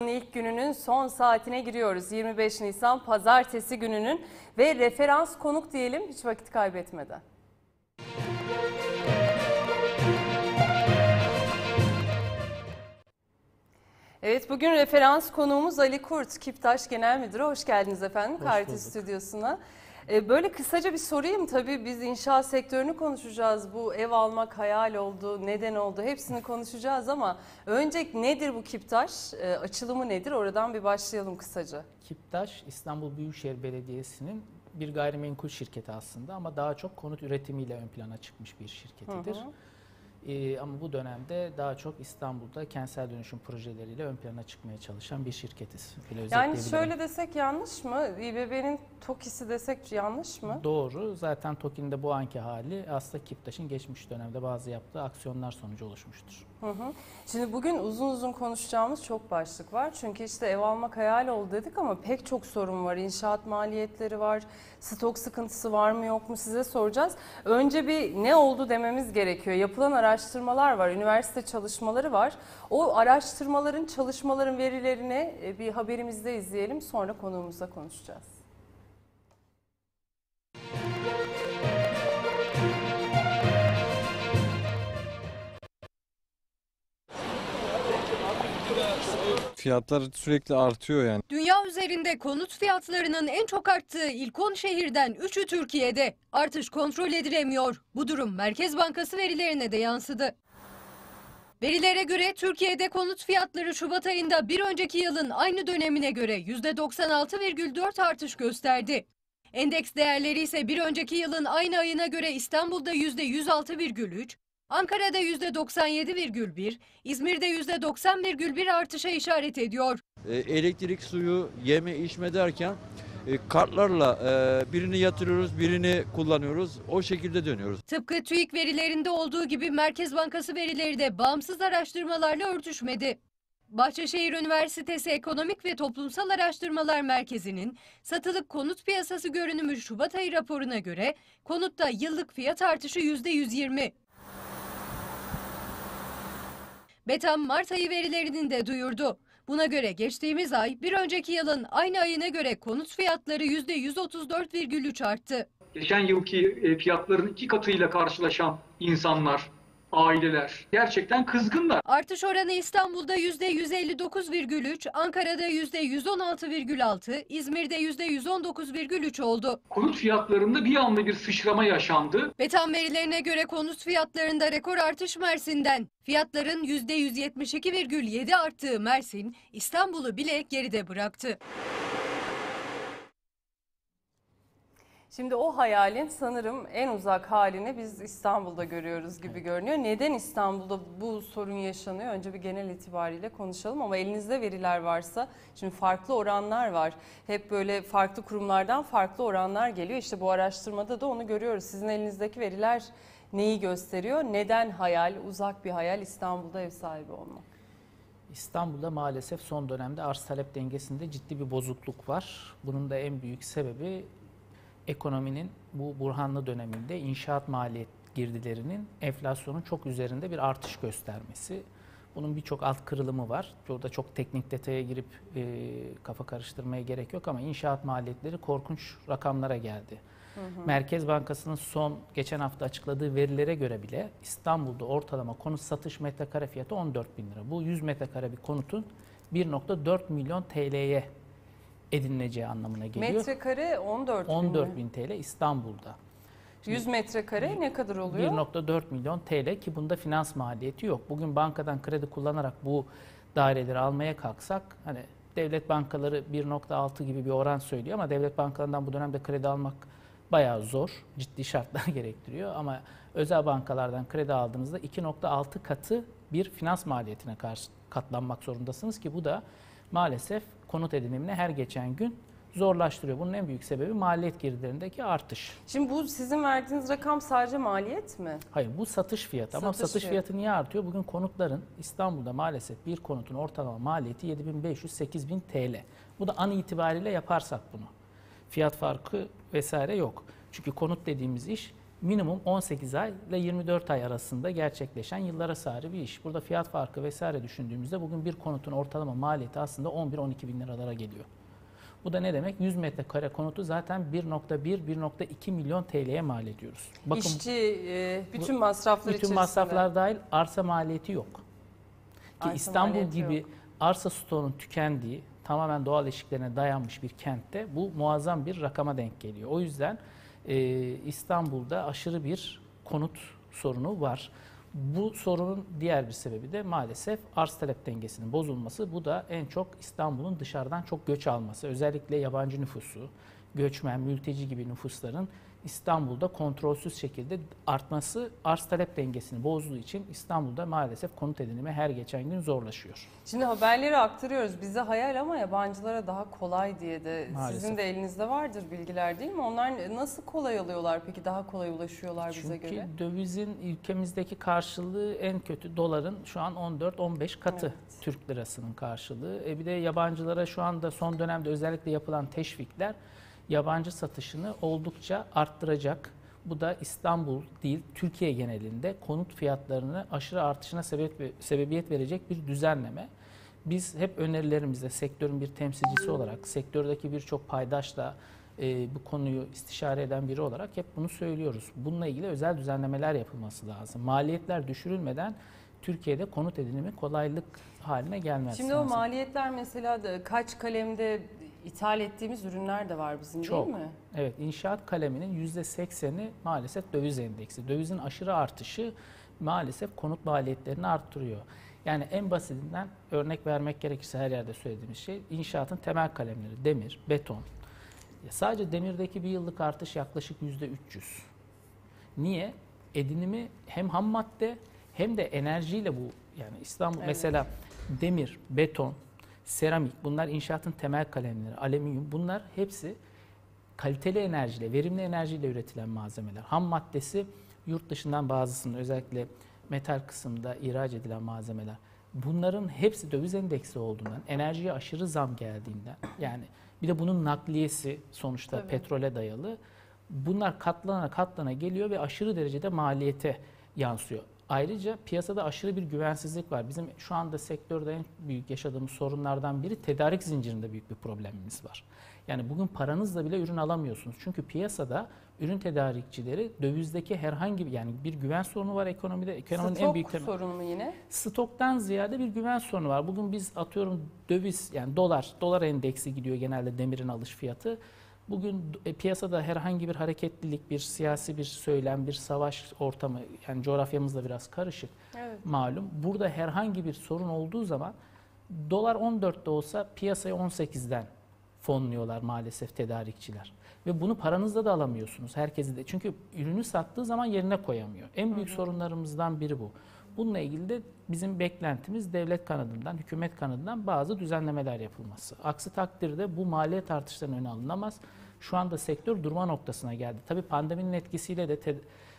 haftanın ilk gününün son saatine giriyoruz. 25 Nisan Pazartesi gününün ve referans konuk diyelim hiç vakit kaybetmeden. Evet, bugün referans konuğumuz Ali Kurt, Kiptaş Genel Müdürü. Hoş geldiniz efendim KRT Stüdyosu'na. Böyle kısaca bir sorayım, tabii biz inşaat sektörünü konuşacağız. Bu ev almak hayal oldu, neden oldu, hepsini konuşacağız ama önce nedir bu Kiptaş? Açılımı nedir? Oradan bir başlayalım kısaca. Kiptaş, İstanbul Büyükşehir Belediyesi'nin bir gayrimenkul şirketi aslında ama daha çok konut üretimiyle ön plana çıkmış bir şirketidir. Ama bu dönemde daha çok İstanbul'da kentsel dönüşüm projeleriyle ön plana çıkmaya çalışan bir şirketiz. Yani şöyle desek yanlış mı? İBB'nin TOKİ'si desek yanlış mı? Doğru. Zaten TOKİ'nin de bu anki hali aslında Kiptaş'ın geçmiş dönemde bazı yaptığı aksiyonlar sonucu oluşmuştur. Şimdi bugün uzun uzun konuşacağımız çok başlık var. Çünkü işte ev almak hayal oldu dedik ama pek çok sorun var. İnşaat maliyetleri var, stok sıkıntısı var mı yok mu size soracağız. Önce bir ne oldu dememiz gerekiyor. Yapılan araştırmalar var, üniversite çalışmaları var. O araştırmaların, çalışmaların verilerini bir haberimizde izleyelim. Sonra konuğumuzla konuşacağız. Fiyatlar sürekli artıyor yani. Dünya üzerinde konut fiyatlarının en çok arttığı ilk 10 şehirden 3'ü Türkiye'de. Artış kontrol edilemiyor. Bu durum Merkez Bankası verilerine de yansıdı. Verilere göre Türkiye'de konut fiyatları Şubat ayında bir önceki yılın aynı dönemine göre %96,4 artış gösterdi. Endeks değerleri ise bir önceki yılın aynı ayına göre İstanbul'da %106,3, Ankara'da %97,1, İzmir'de %90,1 artışa işaret ediyor. Elektrik, suyu, yeme, içme derken kartlarla birini yatırıyoruz, birini kullanıyoruz. O şekilde dönüyoruz. Tıpkı TÜİK verilerinde olduğu gibi Merkez Bankası verileri de bağımsız araştırmalarla örtüşmedi. Bahçeşehir Üniversitesi Ekonomik ve Toplumsal Araştırmalar Merkezi'nin satılık konut piyasası görünümü Şubat ayı raporuna göre konutta yıllık fiyat artışı %120. BETAM Mart ayı verilerini de duyurdu. Buna göre geçtiğimiz ay bir önceki yılın aynı ayına göre konut fiyatları %134,3 arttı. Geçen yılki fiyatların 2 katıyla karşılaşan insanlar, aileler gerçekten kızgınlar. Artış oranı İstanbul'da %159,3, Ankara'da %116,6, İzmir'de %119,3 oldu. Konut fiyatlarında bir anda bir sıçrama yaşandı. BETAM verilerine göre konut fiyatlarında rekor artış Mersin'den. Fiyatların %172,7 arttığı Mersin, İstanbul'u bile geride bıraktı. Şimdi o hayalin sanırım en uzak halini biz İstanbul'da görüyoruz gibi görünüyor. Neden İstanbul'da bu sorun yaşanıyor? Önce bir genel itibariyle konuşalım ama elinizde veriler varsa, şimdi farklı oranlar var. Hep böyle farklı kurumlardan farklı oranlar geliyor. İşte bu araştırmada da onu görüyoruz. Sizin elinizdeki veriler neyi gösteriyor? Neden hayal, uzak bir hayal İstanbul'da ev sahibi olmak? İstanbul'da maalesef son dönemde arz talep dengesinde ciddi bir bozukluk var. Bunun da en büyük sebebi ekonominin bu burhanlı döneminde inşaat maliyet girdilerinin enflasyonun çok üzerinde bir artış göstermesi. Bunun birçok alt kırılımı var. Burada çok teknik detaya girip kafa karıştırmaya gerek yok ama inşaat maliyetleri korkunç rakamlara geldi. Merkez Bankası'nın son geçen hafta açıkladığı verilere göre bile İstanbul'da ortalama konut satış metrekare fiyatı 14 bin lira. Bu 100 metrekare bir konutun 1,4 milyon TL'ye edinileceği anlamına geliyor. Metrekare 14 bin TL İstanbul'da. Şimdi 100 metrekare ne kadar oluyor? 1,4 milyon TL ki bunda finans maliyeti yok. Bugün bankadan kredi kullanarak bu daireleri almaya kalksak, hani devlet bankaları 1,6 gibi bir oran söylüyor ama devlet bankalarından bu dönemde kredi almak bayağı zor, ciddi şartlar gerektiriyor ama özel bankalardan kredi aldığınızda 2,6 katı bir finans maliyetine karşı katlanmak zorundasınız ki bu da maalesef konut edinimini her geçen gün zorlaştırıyor. Bunun en büyük sebebi maliyet girdilerindeki artış. Şimdi bu sizin verdiğiniz rakam sadece maliyet mi? Hayır, bu satış fiyatı ama satış fiyatı niye artıyor? Bugün konutların İstanbul'da maalesef bir konutun ortalama maliyeti 7.500-8.000 TL. Bu da an itibariyle yaparsak bunu. Fiyat farkı vesaire yok. Çünkü konut dediğimiz iş minimum 18 ay ile 24 ay arasında gerçekleşen yıllara sari bir iş. Burada fiyat farkı vesaire düşündüğümüzde bugün bir konutun ortalama maliyeti aslında 11-12 bin liralara geliyor. Bu da ne demek? 100 metrekare konutu zaten 1,1-1,2 milyon TL'ye mal ediyoruz. Bakın, İşçi, bütün masraflar bütün içerisinde. masraflar dahil arsa maliyeti yok. Ki Arsa İstanbul maliyeti gibi yok. arsa stoğunun tükendiği, tamamen doğal eşiklerine dayanmış bir kentte bu muazzam bir rakama denk geliyor. O yüzden İstanbul'da aşırı bir konut sorunu var. Bu sorunun diğer bir sebebi de maalesef arz talep dengesinin bozulması. Bu da en çok İstanbul'un dışarıdan çok göç alması. Özellikle yabancı nüfusu, göçmen, mülteci gibi nüfusların İstanbul'da kontrolsüz şekilde artması arz talep dengesini bozduğu için İstanbul'da maalesef konut edinimi her geçen gün zorlaşıyor. Şimdi haberleri aktarıyoruz. Bize hayal ama yabancılara daha kolay diye de Maalesef. sizin de elinizde vardır bilgiler değil mi? Onlar nasıl kolay alıyorlar peki? Daha kolay ulaşıyorlar bize Çünkü göre. dövizin ülkemizdeki karşılığı en kötü doların şu an 14-15 katı Evet. Türk lirasının karşılığı. Bir de yabancılara şu anda son dönemde özellikle yapılan teşvikler yabancı satışını oldukça arttıracak. Bu da İstanbul değil Türkiye genelinde konut fiyatlarını aşırı artışına sebebiyet verecek bir düzenleme. Biz hep önerilerimizde sektörün bir temsilcisi olarak, sektördeki birçok paydaşla bu konuyu istişare eden biri olarak hep bunu söylüyoruz. Bununla ilgili özel düzenlemeler yapılması lazım. Maliyetler düşürülmeden Türkiye'de konut edinimi kolaylık haline gelmez. Şimdi o maliyetler mesela da kaç kalemde ithal ettiğimiz ürünler de var bizim Çok. değil mi? Evet, inşaat kaleminin %80'i maalesef döviz endeksi. Dövizin aşırı artışı maalesef konut maliyetlerini arttırıyor. Yani en basitinden örnek vermek gerekirse her yerde söylediğimiz şey inşaatın temel kalemleri, demir, beton. Sadece demirdeki bir yıllık artış yaklaşık %300. Niye? Edinimi hem ham madde hem de enerjiyle bu yani İstanbul Evet. mesela demir, beton, seramik bunlar inşaatın temel kalemleri, alüminyum bunlar hepsi kaliteli enerjiyle, verimli enerjiyle üretilen malzemeler. Ham maddesi yurt dışından bazısının özellikle metal kısımda ihraç edilen malzemeler. Bunların hepsi döviz endeksi olduğundan, enerjiye aşırı zam geldiğinden yani bir de bunun nakliyesi sonuçta Tabii. petrole dayalı. Bunlar katlana katlana geliyor ve aşırı derecede maliyete yansıyor. Ayrıca piyasada aşırı bir güvensizlik var. Bizim şu anda sektörde en büyük yaşadığımız sorunlardan biri tedarik zincirinde büyük bir problemimiz var. Yani bugün paranızla bile ürün alamıyorsunuz. Çünkü piyasada ürün tedarikçileri dövizdeki herhangi bir yani bir güven sorunu var ekonomide. Ekonominin en büyük Stok sorunu mu yine? Stoktan ziyade bir güven sorunu var. Bugün biz atıyorum döviz yani dolar endeksi gidiyor genelde demirin alış fiyatı. Bugün piyasada herhangi bir hareketlilik, bir siyasi bir söylem, bir savaş ortamı yani coğrafyamızda biraz karışık Evet. malum. Burada herhangi bir sorun olduğu zaman dolar 14'te olsa piyasayı 18'den fonluyorlar maalesef tedarikçiler. Ve bunu paranızla da alamıyorsunuz herkesi de. Çünkü ürünü sattığı zaman yerine koyamıyor. En büyük sorunlarımızdan biri bu. Bununla ilgili de bizim beklentimiz devlet kanadından, hükümet kanadından bazı düzenlemeler yapılması. Aksi takdirde bu maliyet artışlarının önü alınamaz. Şu anda sektör durma noktasına geldi. Tabii pandeminin etkisiyle de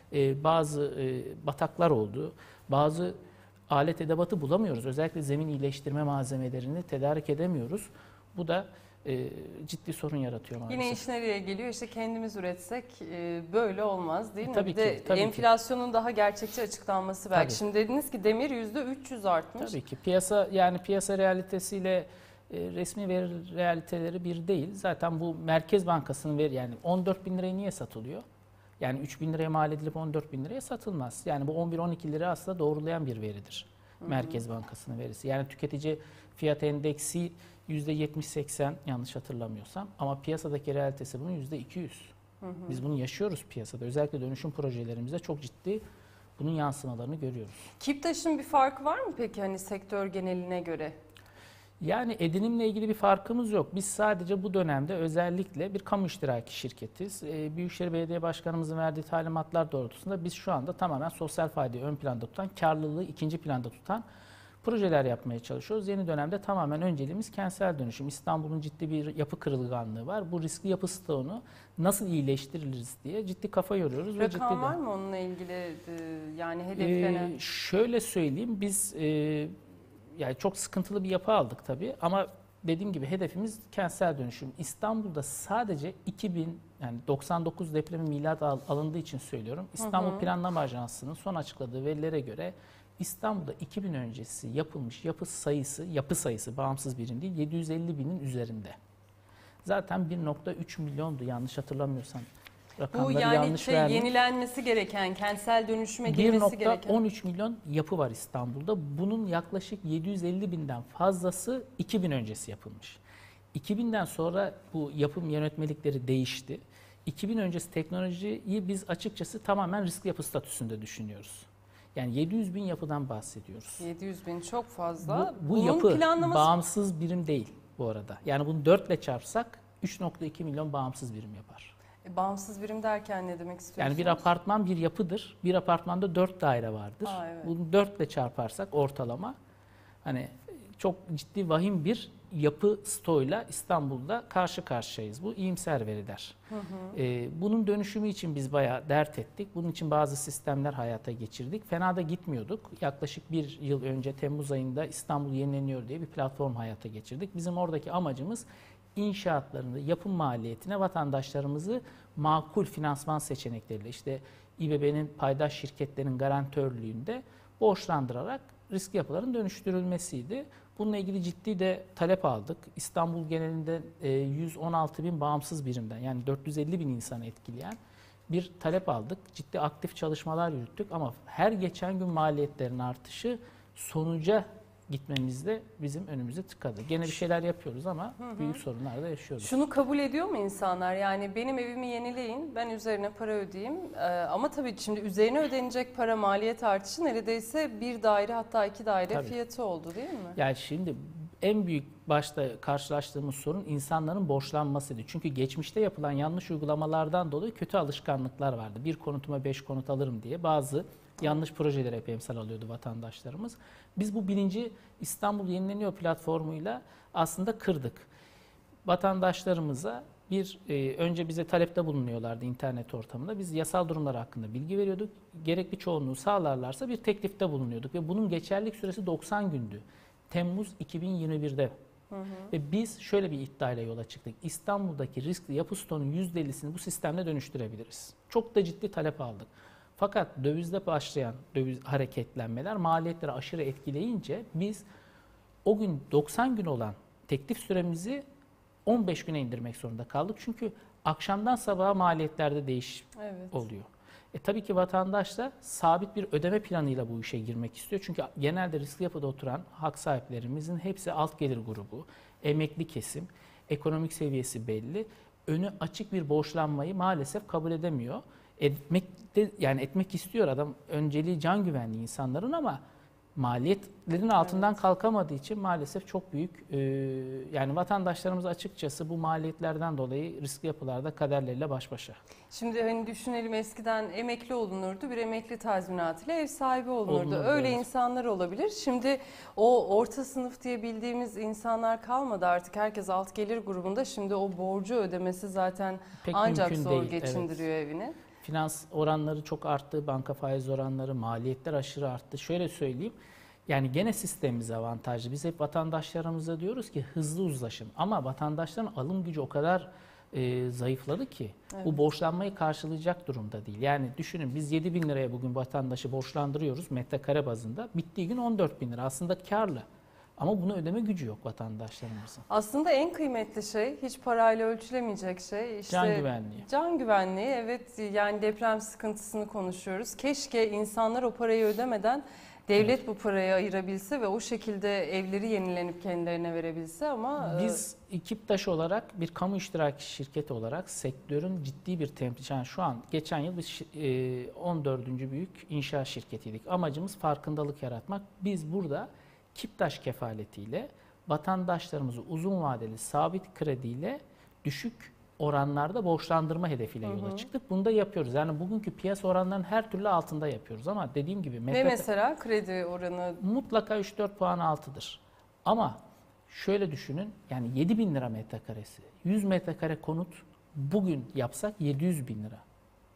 bazı bataklar oldu. Bazı alet edevatı bulamıyoruz. Özellikle zemin iyileştirme malzemelerini tedarik edemiyoruz. Bu da ciddi sorun yaratıyor maalesef. Yine iş nereye geliyor? İşte kendimiz üretsek böyle olmaz değil mi? Tabii Bir de ki, tabii ki. enflasyonun daha gerçekçi açıklanması belki. Tabii. Şimdi dediniz ki demir %300 artmış. Tabii ki piyasa realitesiyle resmi veri realiteleri bir değil. Zaten bu Merkez Bankası'nın veri yani 14 bin liraya niye satılıyor? Yani 3 bin liraya mal edilip 14 bin liraya satılmaz. Yani bu 11-12 lira aslında doğrulayan bir veridir. Merkez Bankası'nın verisi. Yani tüketici fiyat endeksi %70-80 yanlış hatırlamıyorsam ama piyasadaki realitesi bunun %200. Biz bunu yaşıyoruz piyasada. Özellikle dönüşüm projelerimizde çok ciddi bunun yansımalarını görüyoruz. Kiptaş'ın bir farkı var mı peki hani sektör geneline göre? Yani edinimle ilgili bir farkımız yok. Biz sadece bu dönemde özellikle bir kamu iştiraki şirketiz. Büyükşehir Belediye Başkanımızın verdiği talimatlar doğrultusunda biz şu anda tamamen sosyal faydayı ön planda tutan, karlılığı ikinci planda tutan projeler yapmaya çalışıyoruz. Yeni dönemde tamamen önceliğimiz kentsel dönüşüm. İstanbul'un ciddi bir yapı kırılganlığı var. Bu riskli yapı stoğunu nasıl iyileştiririz diye ciddi kafa yoruyoruz. Rakam var mı onunla ilgili yani hedeflenen? Şöyle söyleyeyim biz yani çok sıkıntılı bir yapı aldık tabii ama dediğim gibi hedefimiz kentsel dönüşüm. İstanbul'da sadece 2000 yani 99 depremi milat alındığı için söylüyorum. İstanbul Planlama Ajansı'nın son açıkladığı verilere göre İstanbul'da 2000 öncesi yapılmış yapı sayısı bağımsız birim değil 750 binin üzerinde. Zaten 1.3 milyondu yanlış hatırlamıyorsam. Bu Rakamları yani yanlış verdim. yenilenmesi gereken, kentsel dönüşüme girmesi gereken. 1.13 milyon yapı var İstanbul'da. Bunun yaklaşık 750 binden fazlası 2000 öncesi yapılmış. 2000'den sonra bu yapım yönetmelikleri değişti. 2000 öncesi teknolojiyi biz açıkçası tamamen riskli yapı statüsünde düşünüyoruz. Yani 700 bin yapıdan bahsediyoruz. 700 bin çok fazla. Bu Bunun yapı planlaması bağımsız birim değil bu arada. Yani bunu 4 ile çarpsak 3.2 milyon bağımsız birim yapar. Bağımsız birim derken ne demek istiyorsunuz? Yani bir apartman bir yapıdır. Bir apartmanda 4 daire vardır. Evet. Bunu 4 ile çarparsak ortalama hani çok ciddi vahim bir yapı stoğuyla İstanbul'da karşı karşıyayız. Bu iyimser veriler. Bunun dönüşümü için biz bayağı dert ettik. Bunun için bazı sistemler hayata geçirdik. Fena da gitmiyorduk. Yaklaşık bir yıl önce Temmuz ayında İstanbul Yenileniyor diye bir platform hayata geçirdik. Bizim oradaki amacımız inşaatlarında yapım maliyetine vatandaşlarımızı makul finansman seçenekleriyle işte İBB'nin paydaş şirketlerin garantörlüğünde borçlandırarak riskli yapıların dönüştürülmesiydi. Bununla ilgili ciddi de talep aldık. İstanbul genelinde 116 bin bağımsız birimden yani 450 bin insanı etkileyen bir talep aldık. Ciddi aktif çalışmalar yürüttük ama her geçen gün maliyetlerin artışı sonuca gitmemizde bizim önümüze tıkadı. Gene bir şeyler yapıyoruz ama büyük sorunlar da yaşıyoruz. Şunu kabul ediyor mu insanlar? Yani benim evimi yenileyin, ben üzerine para ödeyeyim. Ama tabii şimdi üzerine ödenecek para maliyet artışı neredeyse bir daire hatta 2 daire Tabii. fiyatı oldu değil mi? Yani şimdi en büyük başta karşılaştığımız sorun insanların borçlanmasıydı. Çünkü geçmişte yapılan yanlış uygulamalardan dolayı kötü alışkanlıklar vardı. Bir konutuma 5 konut alırım diye bazı yanlış projelere hep emsal alıyordu vatandaşlarımız. Biz bu birinci İstanbul Yenileniyor platformuyla aslında kırdık. Vatandaşlarımıza önce bize talepte bulunuyorlardı internet ortamında. Biz yasal durumlar hakkında bilgi veriyorduk. Gerekli çoğunluğu sağlarlarsa bir teklifte bulunuyorduk. Ve bunun geçerlilik süresi 90 gündü. Temmuz 2021'de. Ve biz şöyle bir iddiayla yola çıktık. İstanbul'daki riskli yapı stoğunun %50'sini bu sistemle dönüştürebiliriz. Çok da ciddi talep aldık. Fakat dövizde başlayan hareketlenmeler maliyetleri aşırı etkileyince biz o gün 90 gün olan teklif süremizi 15 güne indirmek zorunda kaldık. Çünkü akşamdan sabaha maliyetlerde değiş oluyor. Tabii ki vatandaş da sabit bir ödeme planıyla bu işe girmek istiyor. Çünkü genelde riskli yapıda oturan hak sahiplerimizin hepsi alt gelir grubu, emekli kesim, ekonomik seviyesi belli. Önü açık bir borçlanmayı maalesef kabul edemiyor. Etmek istiyor adam. Önceliği can güvenliği insanların ama maliyetlerin altından kalkamadığı için maalesef çok büyük yani vatandaşlarımız açıkçası bu maliyetlerden dolayı riskli yapılarda kaderleriyle baş başa. Şimdi hani düşünelim eskiden emekli olunurdu, bir emekli tazminatıyla ev sahibi olunurdu. Öyle evet. insanlar olabilir. Şimdi o orta sınıf diye bildiğimiz insanlar kalmadı artık. Herkes alt gelir grubunda. Şimdi o borcu ödemesi zaten Pek ancak mümkün zor değil, geçindiriyor evini. Finans oranları çok arttı, banka faiz oranları, maliyetler aşırı arttı. Şöyle söyleyeyim, yani gene sistemimiz avantajlı. Biz hep vatandaşlarımıza diyoruz ki hızlı uzlaşın. Ama vatandaşların alım gücü o kadar zayıfladı ki bu borçlanmayı karşılayacak durumda değil. Yani düşünün biz 7 bin liraya bugün vatandaşı borçlandırıyoruz metrekare bazında. Bittiği gün 14 bin lira aslında karlı. Ama bunu ödeme gücü yok vatandaşlarımızın. Aslında en kıymetli şey, hiç parayla ölçülemeyecek şey. İşte Can güvenliği. Can güvenliği, evet, yani deprem sıkıntısını konuşuyoruz. Keşke insanlar o parayı ödemeden devlet bu parayı ayırabilse ve o şekilde evleri yenilenip kendilerine verebilse ama... Biz Kiptaş olarak bir kamu iştiraki şirketi olarak sektörün ciddi bir temsilcisi. Yani şu an geçen yıl biz 14. büyük inşaat şirketiydik. Amacımız farkındalık yaratmak. Biz burada Kiptaş kefaletiyle vatandaşlarımızı uzun vadeli sabit krediyle düşük oranlarda borçlandırma hedefiyle yola çıktık. Bunu da yapıyoruz. Yani bugünkü piyasa oranlarının her türlü altında yapıyoruz ama dediğim gibi Ve mesela kredi oranı mutlaka 3-4 puan altıdır. Ama şöyle düşünün, yani 7 bin lira metrekaresi, 100 metrekare konut bugün yapsak 700 bin lira.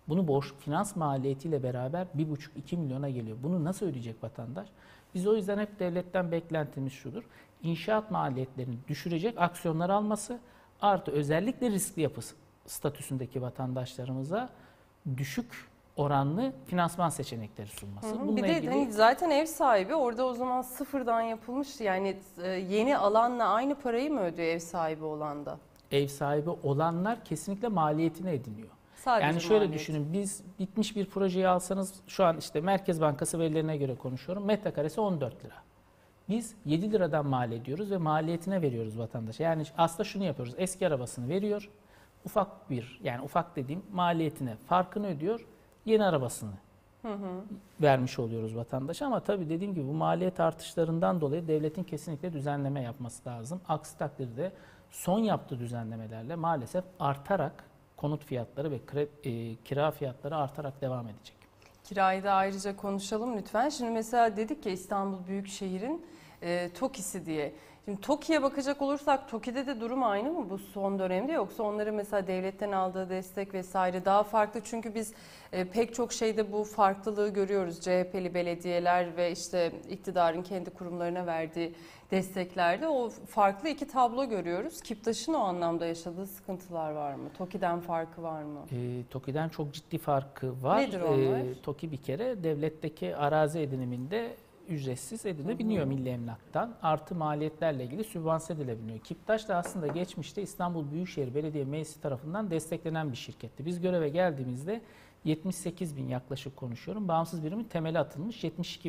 Bunu borç finans maliyetiyle beraber 1,5-2 milyona geliyor. Bunu nasıl ödeyecek vatandaş? Biz o yüzden hep devletten beklentimiz şudur. İnşaat maliyetlerini düşürecek aksiyonlar alması artı özellikle riskli yapı statüsündeki vatandaşlarımıza düşük oranlı finansman seçenekleri sunması. Bununla Bir de ilgili hani zaten ev sahibi orada o zaman sıfırdan yapılmış, yani yeni alanla aynı parayı mı ödüyor ev sahibi olan da? ev sahibi olanlar kesinlikle maliyetini ediniyor. Sadece Yani şöyle maliyet. düşünün, biz bitmiş bir projeyi alsanız, şu an işte Merkez Bankası verilerine göre konuşuyorum, metrekaresi 14 lira. Biz 7 liradan mal ediyoruz ve maliyetine veriyoruz vatandaşa. Yani aslında şunu yapıyoruz, eski arabasını veriyor, ufak bir, yani ufak dediğim maliyetine farkını ödüyor, yeni arabasını vermiş oluyoruz vatandaşa. Ama tabii dediğim gibi bu maliyet artışlarından dolayı devletin kesinlikle düzenleme yapması lazım. Aksi takdirde son yaptığı düzenlemelerle maalesef artarak konut fiyatları ve kira fiyatları artarak devam edecek. Kirayı da ayrıca konuşalım lütfen. Şimdi mesela dedik ya İstanbul Büyükşehir'in TOKİ'si diye. Şimdi TOKİ'ye bakacak olursak TOKİ'de de durum aynı mı bu son dönemde, yoksa onların mesela devletten aldığı destek vesaire daha farklı? Çünkü biz pek çok şeyde bu farklılığı görüyoruz. CHP'li belediyeler ve işte iktidarın kendi kurumlarına verdiği desteklerde o farklı iki tablo görüyoruz. Kiptaş'ın o anlamda yaşadığı sıkıntılar var mı? TOKİ'den farkı var mı? TOKİ'den çok ciddi farkı var. Nedir onlar? TOKİ bir kere devletteki arazi ediniminde ücretsiz edilebiliyor Milli Emlak'tan. Artı maliyetlerle ilgili sübvanse edilebiliyor. Kiptaş da aslında geçmişte İstanbul Büyükşehir Belediye Meclisi tarafından desteklenen bir şirketti. Biz göreve geldiğimizde 78 bin yaklaşık konuşuyorum. Bağımsız birimin temeli atılmış.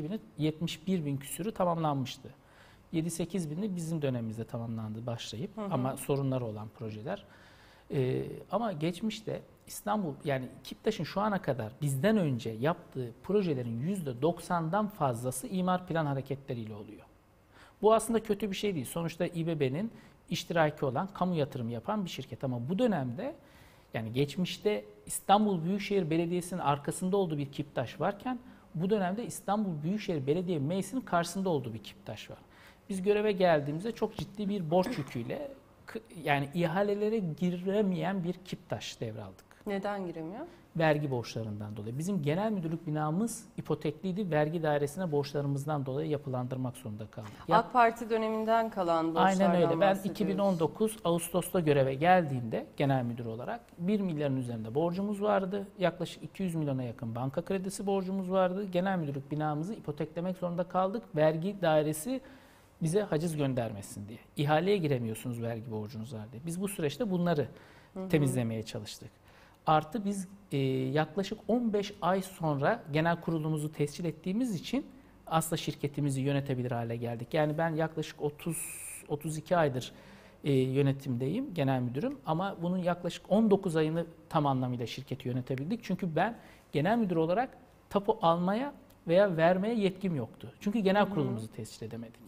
71 bin küsürü tamamlanmıştı. 7-8 bini bizim dönemimizde tamamlandı başlayıp ama sorunları olan projeler. Ama geçmişte İstanbul, yani Kiptaş'ın şu ana kadar bizden önce yaptığı projelerin %90'dan fazlası imar plan hareketleriyle oluyor. Bu aslında kötü bir şey değil. Sonuçta İBB'nin iştiraki olan, kamu yatırımı yapan bir şirket. Ama bu dönemde, yani geçmişte İstanbul Büyükşehir Belediyesi'nin arkasında olduğu bir Kiptaş varken bu dönemde İstanbul Büyükşehir Belediye Meclisi'nin karşısında olduğu bir Kiptaş var. Biz göreve geldiğimizde çok ciddi bir borç yüküyle, yani ihalelere giremeyen bir Kiptaş devraldık. Neden giremiyor? Vergi borçlarından dolayı. Bizim genel müdürlük binamız ipotekliydi. Vergi dairesine borçlarımızdan dolayı yapılandırmak zorunda kaldık. AK Parti döneminden kalan borçlardan Aynen öyle. Ben bahsediyoruz. 2019 Ağustos'ta göreve geldiğimde genel müdür olarak 1 milyarın üzerinde borcumuz vardı. Yaklaşık 200 milyona yakın banka kredisi borcumuz vardı. Genel müdürlük binamızı ipoteklemek zorunda kaldık. Vergi dairesi bize haciz göndermesin diye. İhaleye giremiyorsunuz vergi borcunuz var diye. Biz bu süreçte bunları temizlemeye çalıştık. Artı biz yaklaşık 15 ay sonra genel kurulumuzu tescil ettiğimiz için aslında şirketimizi yönetebilir hale geldik. Yani ben yaklaşık 30-32 aydır yönetimdeyim, genel müdürüm. Ama bunun yaklaşık 19 ayını tam anlamıyla şirketi yönetebildik. Çünkü ben genel müdür olarak tapu almaya veya vermeye yetkim yoktu. Çünkü genel kurulumuzu tescil edemedik.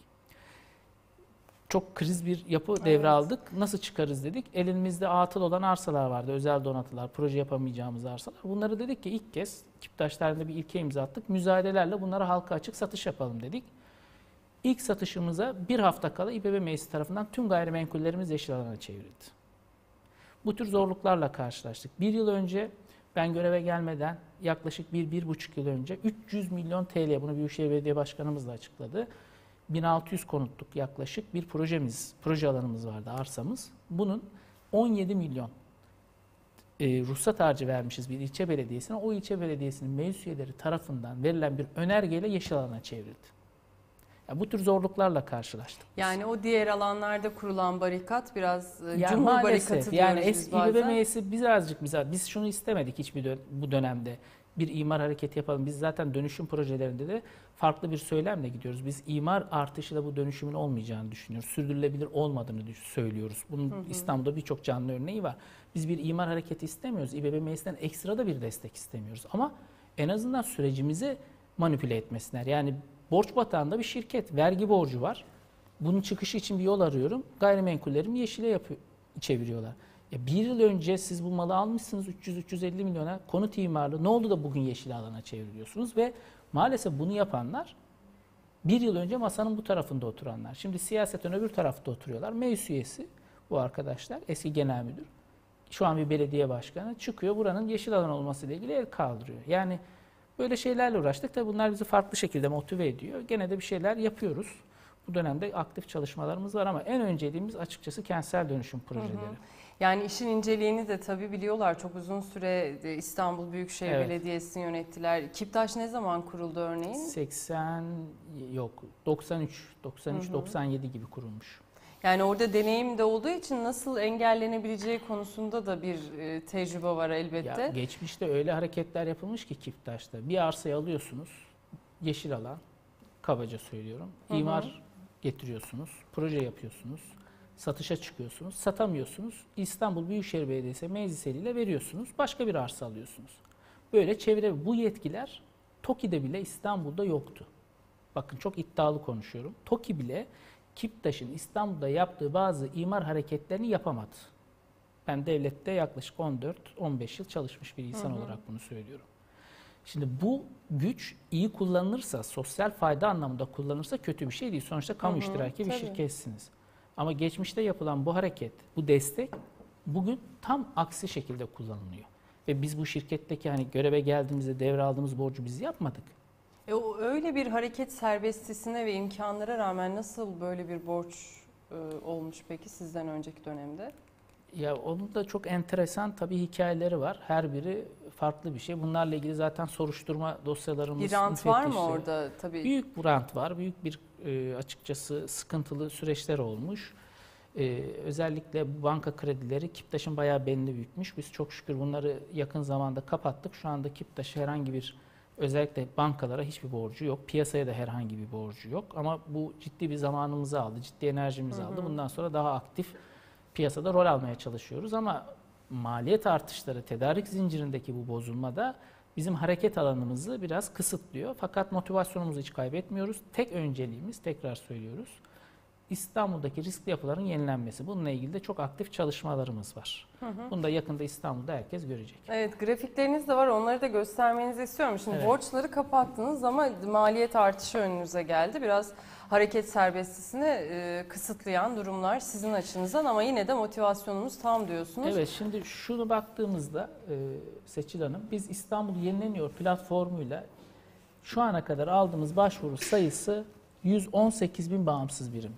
Çok kriz bir yapı devraldık. Nasıl çıkarız dedik. Elimizde atıl olan arsalar vardı. Özel donatılar, proje yapamayacağımız arsalar. Bunları dedik ki ilk kez Kiptaşlar'da bir ilke imza attık. Müzayedelerle bunlara halka açık satış yapalım dedik. İlk satışımıza bir hafta kala İBB Meclisi tarafından tüm gayrimenkullerimiz yeşil alana çevrildi. Bu tür zorluklarla karşılaştık. Bir yıl önce ben göreve gelmeden yaklaşık 1-1,5 yıl önce 300 milyon TL, bunu Büyükşehir Belediye Başkanımız da açıkladı. 1600 konutluk yaklaşık bir proje alanımız vardı, arsamız. Bunun 17 milyon ruhsat harcı vermişiz bir ilçe belediyesine. O ilçe belediyesinin meclis üyeleri tarafından verilen bir önergeyle yeşil alana çevrildi. Yani bu tür zorluklarla karşılaştık. Yani o diğer alanlarda kurulan barikat biraz Yani Cumhur maalesef, barikatı yani diyoruz biz eski bazen. İBB Meclisi biz şunu istemedik bu dönemde. Bir imar hareketi yapalım. Biz zaten dönüşüm projelerinde de farklı bir söylemle gidiyoruz. Biz imar artışıyla bu dönüşümün olmayacağını düşünüyoruz. Sürdürülebilir olmadığını söylüyoruz. Bunun İstanbul'da birçok canlı örneği var. Biz bir imar hareketi istemiyoruz. İBB Meclisi'nden ekstra da bir destek istemiyoruz. Ama en azından sürecimizi manipüle etmesinler. Yani borç batağında bir şirket, vergi borcu var. Bunun çıkışı için bir yol arıyorum. Gayrimenkullerimi yeşile çeviriyorlar. Bir yıl önce siz bu malı almışsınız 300-350 milyona, konut imarlı. Ne oldu da bugün yeşil alana çeviriyorsunuz? Ve maalesef bunu yapanlar bir yıl önce masanın bu tarafında oturanlar. Şimdi siyaseten öbür tarafta oturuyorlar. Meclis üyesi bu arkadaşlar, eski genel müdür. şu an bir belediye başkanı çıkıyor, buranın yeşil alan olmasıyla ilgili el kaldırıyor. Yani böyle şeylerle uğraştık. Tabii bunlar bizi farklı şekilde motive ediyor. Gene de bir şeyler yapıyoruz. Bu dönemde aktif çalışmalarımız var ama en önceliğimiz açıkçası kentsel dönüşüm projeleri. Yani işin inceliğini de tabii biliyorlar. Çok uzun süre İstanbul Büyükşehir Evet. Belediyesi'ni yönettiler. Kiptaş ne zaman kuruldu örneğin? 93-97 gibi kurulmuş. Yani orada deneyim de olduğu için nasıl engellenebileceği konusunda da bir tecrübe var elbette. Ya geçmişte öyle hareketler yapılmış ki Kiptaş'ta. Bir arsayı alıyorsunuz, yeşil alan, kabaca söylüyorum. İmar getiriyorsunuz, proje yapıyorsunuz, satışa çıkıyorsunuz, satamıyorsunuz. İstanbul Büyükşehir Belediyesi meclis eliyle veriyorsunuz, başka bir arsa alıyorsunuz. Böyle çevre, bu yetkiler TOKİ'de bile İstanbul'da yoktu. Bakın çok iddialı konuşuyorum. TOKİ bile Kiptaş'ın İstanbul'da yaptığı bazı imar hareketlerini yapamadı. Ben devlette yaklaşık 14-15 yıl çalışmış bir insan olarak bunu söylüyorum. Şimdi bu güç iyi kullanılırsa, sosyal fayda anlamında kullanılırsa kötü bir şey değil. Sonuçta kamu iştiraki bir tabii. şirketsiniz. Ama geçmişte yapılan bu hareket, bu destek bugün tam aksi şekilde kullanılıyor. Ve biz bu şirketteki hani göreve geldiğimizde devraldığımız borcu biz yapmadık. O öyle bir hareket serbestisine ve imkanlara rağmen nasıl böyle bir borç olmuş peki sizden önceki dönemde? Ya onun da çok enteresan tabii hikayeleri var. Her biri farklı bir şey. Bunlarla ilgili zaten soruşturma dosyalarımız, Bir rant var mı müfettişleri- orada tabii? Büyük bir rant var. Büyük bir açıkçası sıkıntılı süreçler olmuş. Özellikle bu banka kredileri Kiptaş'ın bayağı belini büyütmüş. Biz çok şükür bunları yakın zamanda kapattık. Şu anda Kiptaş herhangi bir, özellikle bankalara hiçbir borcu yok. Piyasaya da herhangi bir borcu yok. Ama bu ciddi bir zamanımızı aldı, ciddi enerjimizi aldı. Bundan sonra daha aktif piyasada rol almaya çalışıyoruz. Ama maliyet artışları, tedarik zincirindeki bu bozulma da bizim hareket alanımızı biraz kısıtlıyor. Fakat motivasyonumuzu hiç kaybetmiyoruz. Tek önceliğimiz, tekrar söylüyoruz, İstanbul'daki riskli yapıların yenilenmesi. Bununla ilgili de çok aktif çalışmalarımız var. Bunu da yakında İstanbul'da herkes görecek. Evet, grafikleriniz de var. Onları da göstermenizi istiyorum. Şimdi Evet. borçları kapattınız ama maliyet artışı önünüze geldi. Biraz hareket serbestisini kısıtlayan durumlar sizin açınızdan ama yine de motivasyonumuz tam diyorsunuz. Evet, şimdi şunu baktığımızda Seçil Hanım, biz İstanbul Yenileniyor platformuyla şu ana kadar aldığımız başvuru sayısı 118 bin bağımsız birim.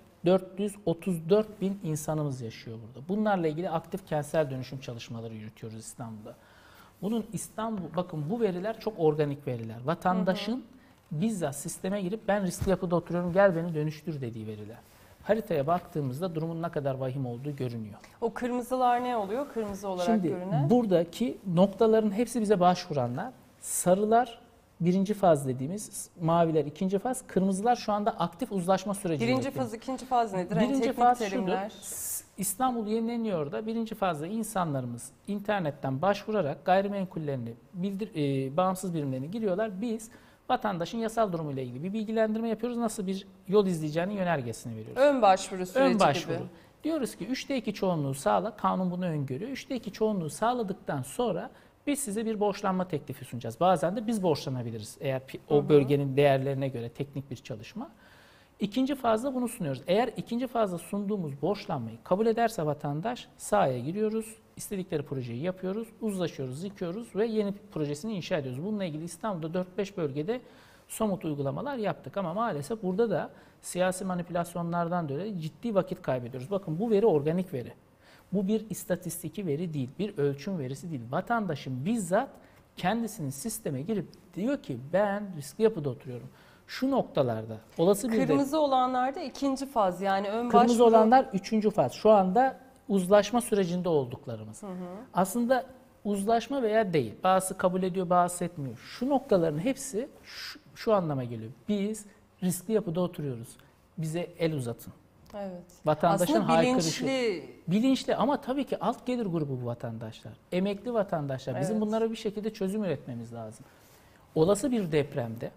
434 bin insanımız yaşıyor burada. Bunlarla ilgili aktif kentsel dönüşüm çalışmaları yürütüyoruz İstanbul'da. Bunun bakın bu veriler çok organik veriler. Vatandaşın bizzat sisteme girip ben riskli yapıda oturuyorum gel beni dönüştür dediği veriler. Haritaya baktığımızda durumun ne kadar vahim olduğu görünüyor. O kırmızılar ne oluyor? Kırmızı olarak Şimdi görünen. buradaki noktaların hepsi bize başvuranlar. Sarılar birinci faz dediğimiz, maviler ikinci faz, kırmızılar şu anda aktif uzlaşma sürecinde. Birinci faz, ikinci faz nedir? Hani Birinci teknik faz terimler. şudur. İstanbul Yenileniyor'da birinci fazda insanlarımız internetten başvurarak gayrimenkullerini, bağımsız birimlerini giriyorlar. Biz vatandaşın yasal durumuyla ilgili bir bilgilendirme yapıyoruz. Nasıl bir yol izleyeceğini yönergesini veriyoruz. Ön başvuru süreci Ön başvuru. gibi. Diyoruz ki 3'te 2 çoğunluğu sağla. Kanun bunu öngörüyor. 3'te 2 çoğunluğu sağladıktan sonra biz size bir borçlanma teklifi sunacağız. Bazen de biz borçlanabiliriz. Eğer o bölgenin değerlerine göre teknik bir çalışma. İkinci fazda bunu sunuyoruz. Eğer ikinci fazda sunduğumuz borçlanmayı kabul ederse vatandaş sahaya giriyoruz. İstedikleri projeyi yapıyoruz. Uzlaşıyoruz, yıkıyoruz ve yeni projesini inşa ediyoruz. Bununla ilgili İstanbul'da 4-5 bölgede somut uygulamalar yaptık. Ama maalesef burada da siyasi manipülasyonlardan dolayı ciddi vakit kaybediyoruz. Bakın bu veri organik veri. Bu bir istatistiki veri değil, bir ölçüm verisi değil. Vatandaşın bizzat kendisinin sisteme girip diyor ki ben riskli yapıda oturuyorum. Şu noktalarda olası bir Kırmızı olanlarda ikinci faz yani ön kırmızı başvuru. olanlar üçüncü faz. Şu anda uzlaşma sürecinde olduklarımız. Aslında uzlaşma veya değil. Bazısı kabul ediyor, bazısı etmiyor. Şu noktaların hepsi şu anlama geliyor. Biz riskli yapıda oturuyoruz. Bize el uzatın. Evet. Vatandaşın Aslında haykırışı. bilinçli. Bilinçli ama tabii ki alt gelir grubu bu vatandaşlar. Emekli vatandaşlar. Bizim Evet. bunlara bir şekilde çözüm üretmemiz lazım. Olası bir depremde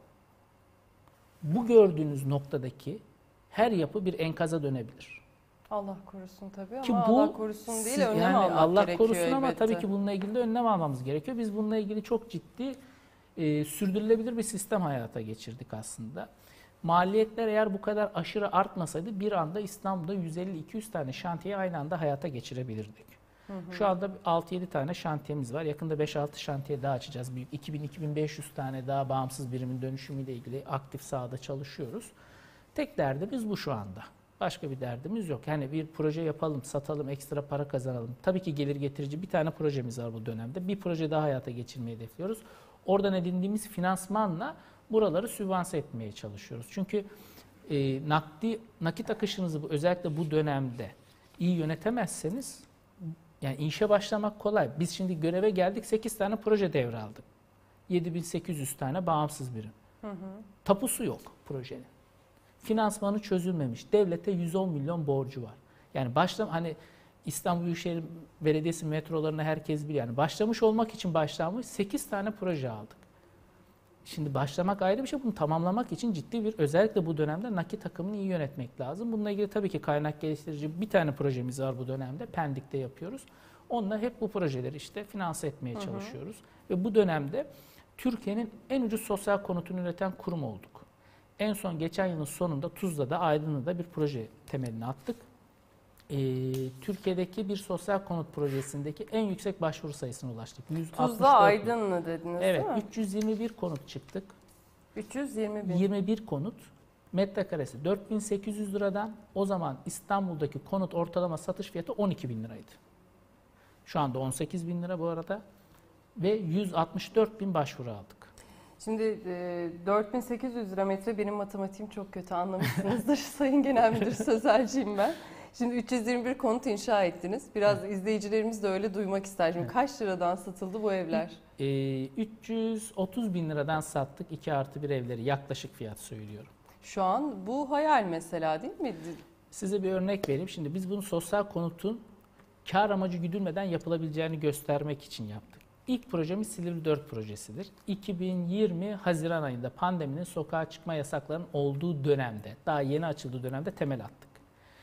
bu gördüğünüz noktadaki her yapı bir enkaza dönebilir. Allah korusun tabii ama Ki bu Allah korusun değil önlem yani almak Allah gerekiyor korusun ama elbette. tabii ki bununla ilgili de önlem almamız gerekiyor. Biz bununla ilgili çok ciddi sürdürülebilir bir sistem hayata geçirdik aslında. Maliyetler eğer bu kadar aşırı artmasaydı bir anda İstanbul'da 150-200 tane şantiye aynı anda hayata geçirebilirdik. Şu anda 6-7 tane şantiyemiz var. Yakında 5-6 şantiye daha açacağız. Büyük 2000-2500 tane daha bağımsız birimin dönüşümüyle ilgili aktif sahada çalışıyoruz. Tek derdimiz bu şu anda. Başka bir derdimiz yok. Yani bir proje yapalım, satalım, ekstra para kazanalım. Tabii ki gelir getirici bir tane projemiz var bu dönemde. Bir proje daha hayata geçirmeyi hedefliyoruz. Oradan edindiğimiz finansmanla buraları sübvanse etmeye çalışıyoruz. Çünkü nakit akışınızı özellikle bu dönemde iyi yönetemezseniz, yani işe başlamak kolay. Biz şimdi göreve geldik, 8 tane proje devraldık. 7800 tane bağımsız birim. Tapusu yok projenin. Finansmanı çözülmemiş. Devlete 110 milyon borcu var. Yani hani İstanbul Büyükşehir Belediyesi metrolarını herkes biliyor. Yani başlamış olmak için başlanmış 8 tane proje aldık. Şimdi başlamak ayrı bir şey. Bunu tamamlamak için ciddi bir, özellikle bu dönemde nakit akımını iyi yönetmek lazım. Bununla ilgili tabii ki kaynak geliştirici bir tane projemiz var bu dönemde. Pendik'te yapıyoruz. Onunla hep bu projeleri işte finanse etmeye çalışıyoruz. Ve bu dönemde Türkiye'nin en ucuz sosyal konutunu üreten kurum olduk. En son geçen yılın sonunda Tuzla'da, Aydın'da bir proje temelini attık. Türkiye'deki bir sosyal konut projesindeki en yüksek başvuru sayısına ulaştık. Tuzla Aydınlı dediniz, evet, değil mi? 321 konut çıktık. 321. 21 konut. Metrekaresi 4800 liradan, o zaman İstanbul'daki konut ortalama satış fiyatı 12 bin liraydı. Şu anda 18 bin lira bu arada ve 164 bin başvuru aldık. Şimdi 4800 lira metre, benim matematiğim çok kötü, anlamışsınızdır. Sayın Genel Müdür, sözelciyim ben. Şimdi 321 konut inşa ettiniz. Biraz izleyicilerimiz de öyle duymak ister. Şimdi kaç liradan satıldı bu evler? 330 bin liradan sattık 2+1 evleri, yaklaşık fiyat söylüyorum. Şu an bu hayal mesela, değil mi? Size bir örnek vereyim. Şimdi biz bunu sosyal konutun kar amacı güdülmeden yapılabileceğini göstermek için yaptık. İlk projemiz Silivri 4 projesidir. 2020 Haziran ayında pandeminin, sokağa çıkma yasaklarının olduğu dönemde, daha yeni açıldığı dönemde temel attık.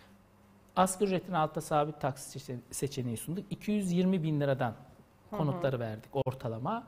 Asgari ücretin altta sabit taksit seçeneği sunduk. 220 bin liradan konutları verdik ortalama.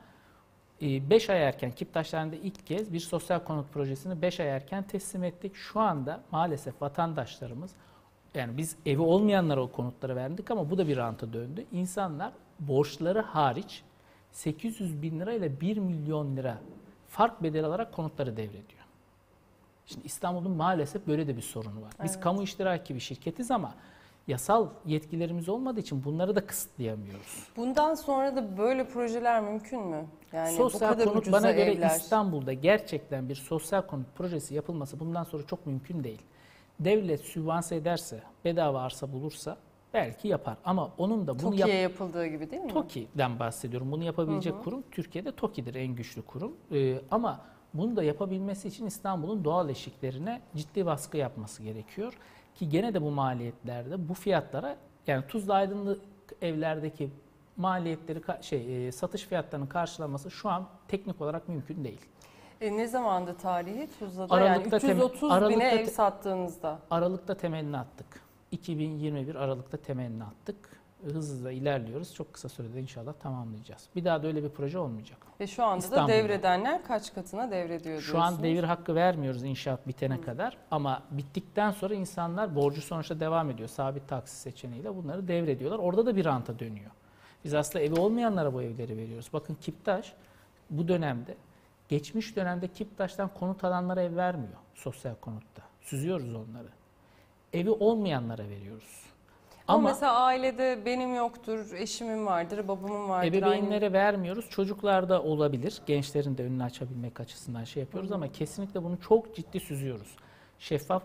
5 ay erken, Kiptaşlar'da ilk kez bir sosyal konut projesini 5 ay erken teslim ettik. Şu anda maalesef vatandaşlarımız, yani biz evi olmayanlara o konutları verdik ama bu da bir ranta döndü. İnsanlar borçları hariç 800 bin lira ile 1 milyon lira fark bedeli alarak konutları devrediyor. Şimdi İstanbul'un maalesef böyle de bir sorunu var. Biz kamu iştiraki bir şirketiz ama yasal yetkilerimiz olmadığı için bunları da kısıtlayamıyoruz. Bundan sonra da böyle projeler mümkün mü? Yani sosyal bu kadar konut, ucuza bana göre evler. İstanbul'da gerçekten bir sosyal konut projesi yapılması bundan sonra çok mümkün değil. Devlet sübvanse ederse, bedava arsa bulursa belki yapar. Ama onun da bunu TOKİ'ye yapıldığı gibi, değil mi? TOKİ'den bahsediyorum. Bunu yapabilecek kurum Türkiye'de TOKİ'dir, en güçlü kurum. Ama bunu da yapabilmesi için İstanbul'un doğal eşiklerine ciddi baskı yapması gerekiyor. Ki gene de bu maliyetlerde, bu fiyatlara, yani Tuzla Aydınlı evlerdeki maliyetleri, satış fiyatlarının karşılanması şu an teknik olarak mümkün değil. Ne zamandı tarihi Tuzla'da? Aralıkta yani 330 bine ev te- sattığınızda. Aralıkta temelini attık. 2021 Aralık'ta temelini attık. Hızla ilerliyoruz. Çok kısa sürede inşallah tamamlayacağız. Bir daha da öyle bir proje olmayacak. Ve şu anda İstanbul'da. da devredenler kaç katına devrediyor diyorsunuz? Şu an devir hakkı vermiyoruz inşaat bitene kadar ama bittikten sonra insanlar, borcu sonuçta devam ediyor. Sabit taksit seçeneğiyle bunları devrediyorlar. Orada da bir ranta dönüyor. Biz aslında evi olmayanlara bu evleri veriyoruz. Bakın Kiptaş bu dönemde, geçmiş dönemde Kiptaş'tan konut alanlara ev vermiyor sosyal konutta. Süzüyoruz onları. Evi olmayanlara veriyoruz. Ama mesela ailede benim yoktur, eşimin vardır, babamın vardır. Ebeveynlere vermiyoruz. Çocuklarda olabilir. Gençlerin de önünü açabilmek açısından yapıyoruz ama kesinlikle bunu çok ciddi süzüyoruz. Şeffaf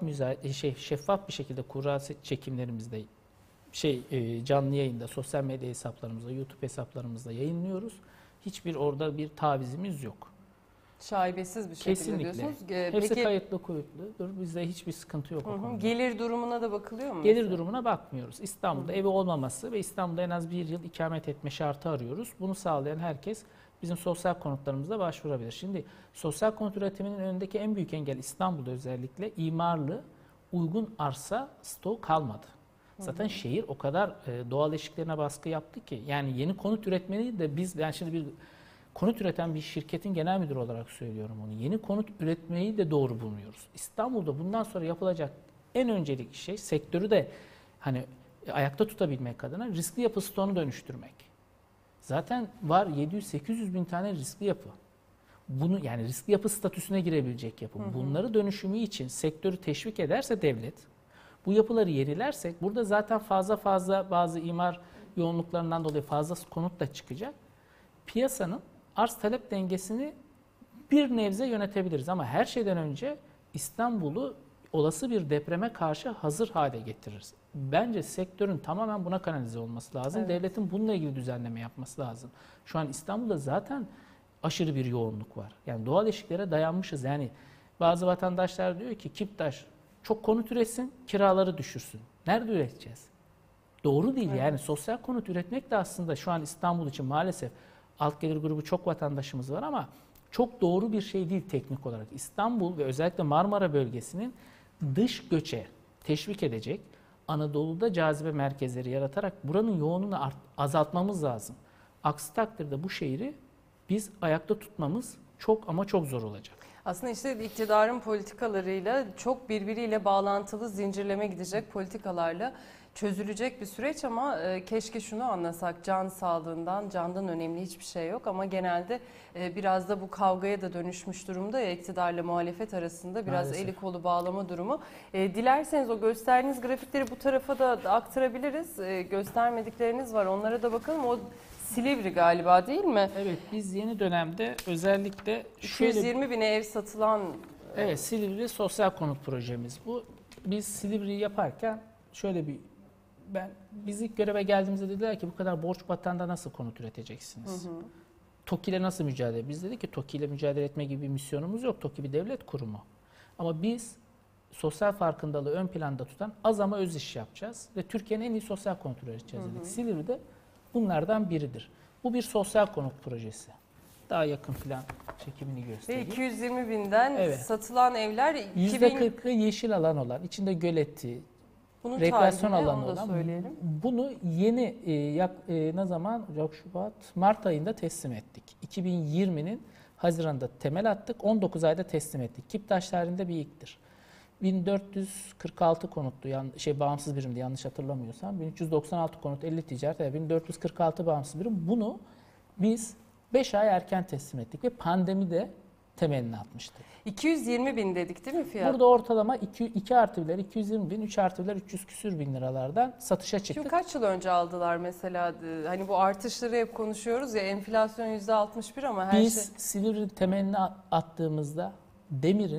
bir şekilde kura çekimlerimizde, canlı yayında, sosyal medya hesaplarımızda, YouTube hesaplarımızda yayınlıyoruz. Hiçbir orada bir tavizimiz yok. Şaibesiz bir şekilde Kesinlikle. diyorsunuz. Hepsi kayıtlı kuyutludur. Bizde hiçbir sıkıntı yok o konuda. Gelir durumuna da bakılıyor mu? Gelir mesela? durumuna bakmıyoruz. İstanbul'da evi olmaması ve İstanbul'da en az 1 yıl ikamet etme şartı arıyoruz. Bunu sağlayan herkes bizim sosyal konutlarımıza başvurabilir. Şimdi sosyal konut üretiminin önündeki en büyük engel İstanbul'da özellikle imarlı, uygun arsa stoğu kalmadı. Zaten şehir o kadar doğal eşiklerine baskı yaptı ki, yani yeni konut üretmeyi de biz, yani şimdi bir konut üreten bir şirketin genel müdürü olarak söylüyorum onu. Yeni konut üretmeyi de doğru bulmuyoruz. İstanbul'da bundan sonra yapılacak en öncelikli şey, sektörü de hani ayakta tutabilmek adına riskli yapı stoğunu dönüştürmek. Zaten var 700-800 bin tane riskli yapı. Bunu yani riskli yapı statüsüne girebilecek yapı. Bunları dönüşümü için sektörü teşvik ederse devlet, bu yapıları yenilersek burada zaten fazla bazı imar yoğunluklarından dolayı fazla konut da çıkacak. Piyasanın arz talep dengesini bir nebze yönetebiliriz ama her şeyden önce İstanbul'u olası bir depreme karşı hazır hale getiririz. Bence sektörün tamamen buna kanalize olması lazım. Evet. Devletin bununla ilgili düzenleme yapması lazım. Şu an İstanbul'da zaten aşırı bir yoğunluk var. Yani doğal eşiklere dayanmışız. Yani bazı vatandaşlar diyor ki Kiptaş çok konut üretsin, kiraları düşürsün. Nerede üreteceğiz? Doğru değil. Evet. Yani sosyal konut üretmek de aslında şu an İstanbul için maalesef alt gelir grubu çok vatandaşımız var ama çok doğru bir şey değil teknik olarak. İstanbul ve özellikle Marmara bölgesinin dış göçe teşvik edecek, Anadolu'da cazibe merkezleri yaratarak buranın yoğunluğunu azaltmamız lazım. Aksi takdirde bu şehri biz ayakta tutmamız çok ama çok zor olacak. Aslında işte iktidarın politikalarıyla çok birbiriyle bağlantılı zincirleme gidecek politikalarla çözülecek bir süreç ama keşke şunu anlasak, can sağlığından, candan önemli hiçbir şey yok ama genelde biraz da bu kavgaya da dönüşmüş durumda ya iktidarla muhalefet arasında biraz Maalesef. eli kolu bağlama durumu. Dilerseniz o gösterdiğiniz grafikleri bu tarafa da aktarabiliriz. Göstermedikleriniz var, onlara da bakalım. O Silivri galiba değil mi? Evet, biz yeni dönemde özellikle şöyle 220 bine ev satılan evet, Silivri sosyal konut projemiz bu. Biz Silivri'yi yaparken şöyle biz ilk göreve geldiğimizde dediler ki bu kadar borç batağında nasıl konut üreteceksiniz? TOKİ ile nasıl mücadele? Biz dedik ki TOKİ ile mücadele etme gibi bir misyonumuz yok. TOKİ bir devlet kurumu. Ama biz sosyal farkındalığı ön planda tutan az ama öz iş yapacağız ve Türkiye'nin en iyi sosyal konut üreteceğiz dedik. Silivri'de bunlardan biridir. Bu bir sosyal konut projesi. Daha yakın plan çekimini ve göstereyim. 220 binden Evet. satılan evler 2000. %40'ı yeşil alan olan, içinde göleti, Bunun rekreasyon tarihini alanı onu da olan. söyleyelim. Bunu yeni ne zaman? Ocak, Şubat, Mart ayında teslim ettik. 2020'nin Haziran'da temel attık. 19 ayda teslim ettik. Kiptaş tarihinde bir ilktir. 1446 konutlu, bağımsız birimdi yanlış hatırlamıyorsam. 1396 konut 50 ticaret ve 1446 bağımsız birim. Bunu biz 5 ay erken teslim ettik ve pandemide temelini atmıştık. 220 bin dedik değil mi fiyat? Burada ortalama 2 artı birler 220 bin, 3 artı birler 300 küsür bin liralardan satışa Şimdi çıktık. kaç yıl önce aldılar mesela? Hani bu artışları hep konuşuyoruz ya, enflasyon %61 ama her Biz şey... Silivri temelini attığımızda demir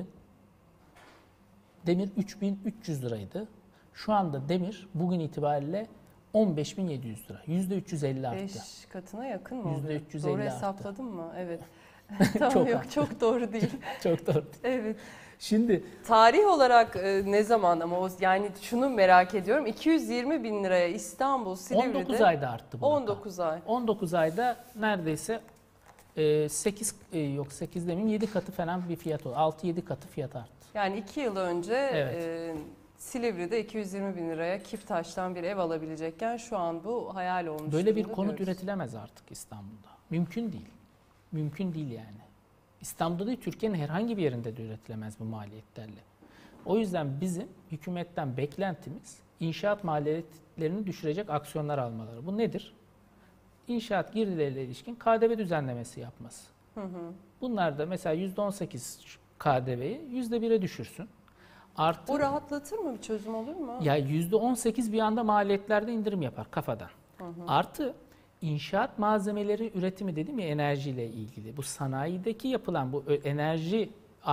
3300 liraydı. Şu anda demir bugün itibariyle 15.700 lira. %350 arttı. 5 katına yakın mı oluyor? %350 Doğru arttı. hesapladım mı? Evet. Tamam, Çok yok arttı. çok doğru değil. Çok doğru. Evet. Şimdi Tarih olarak ne zaman ama yani şunu merak ediyorum. 220 bin liraya İstanbul, Silivri'de 19 ayda arttı bu rakam. 19 ay. 19 ayda neredeyse 8 demeyeyim 7 katı falan bir fiyat oldu. 6-7 katı fiyat arttı. Yani 2 yıl önce Evet. Silivri'de 220 bin liraya Kiptaş'tan bir ev alabilecekken şu an bu hayal olmuş Böyle bir durumda konut diyoruz. üretilemez artık İstanbul'da. Mümkün değil. Mümkün değil yani. İstanbul'da değil, Türkiye'nin herhangi bir yerinde de üretilemez bu maliyetlerle. O yüzden bizim hükümetten beklentimiz inşaat maliyetlerini düşürecek aksiyonlar almaları. Bu nedir? İnşaat girdileriyle ilişkin KDV düzenlemesi yapması. Bunlar da mesela %18 KDV'yi %1'e düşürsün. Artı, Bu rahatlatır mı? Bir çözüm olur mu? ya %18 bir anda maliyetlerde indirim yapar kafadan. Artı inşaat malzemeleri üretimi dedim ya enerjiyle ilgili. Bu sanayideki yapılan bu enerji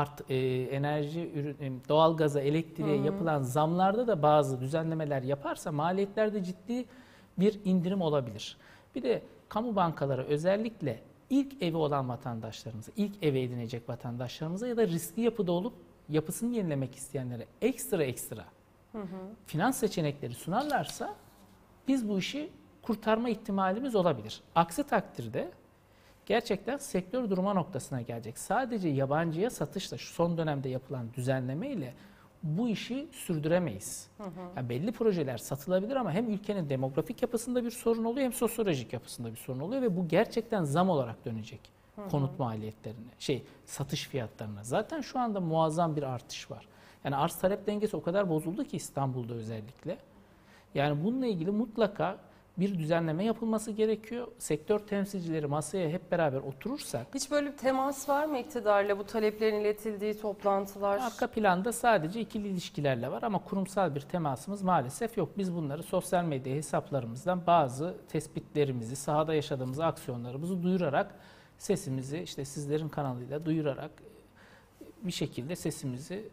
doğalgaza, elektriğe yapılan zamlarda da bazı düzenlemeler yaparsa maliyetlerde ciddi bir indirim olabilir. Bir de kamu bankaları özellikle ilk evi olan vatandaşlarımıza, ilk eve edinecek vatandaşlarımıza ya da riskli yapıda olup yapısını yenilemek isteyenlere ekstra finans seçenekleri sunarlarsa biz bu işi kurtarma ihtimalimiz olabilir. Aksi takdirde gerçekten sektör durma noktasına gelecek. Sadece yabancıya satışla şu son dönemde yapılan düzenleme ile bu işi sürdüremeyiz. Yani belli projeler satılabilir ama hem ülkenin demografik yapısında bir sorun oluyor hem sosyolojik yapısında bir sorun oluyor ve bu gerçekten zam olarak dönecek konut maliyetlerine, satış fiyatlarına. Zaten şu anda muazzam bir artış var. Yani arz talep dengesi o kadar bozuldu ki İstanbul'da özellikle. Yani bununla ilgili mutlaka bir düzenleme yapılması gerekiyor. Sektör temsilcileri masaya hep beraber oturursak, Hiç böyle bir temas var mı iktidarla, bu taleplerin iletildiği toplantılar? arka planda sadece ikili ilişkilerle var ama kurumsal bir temasımız maalesef yok. Biz bunları sosyal medya hesaplarımızdan bazı tespitlerimizi, sahada yaşadığımız aksiyonlarımızı duyurarak, sesimizi işte sizlerin kanalıyla duyurarak bir şekilde sesimizi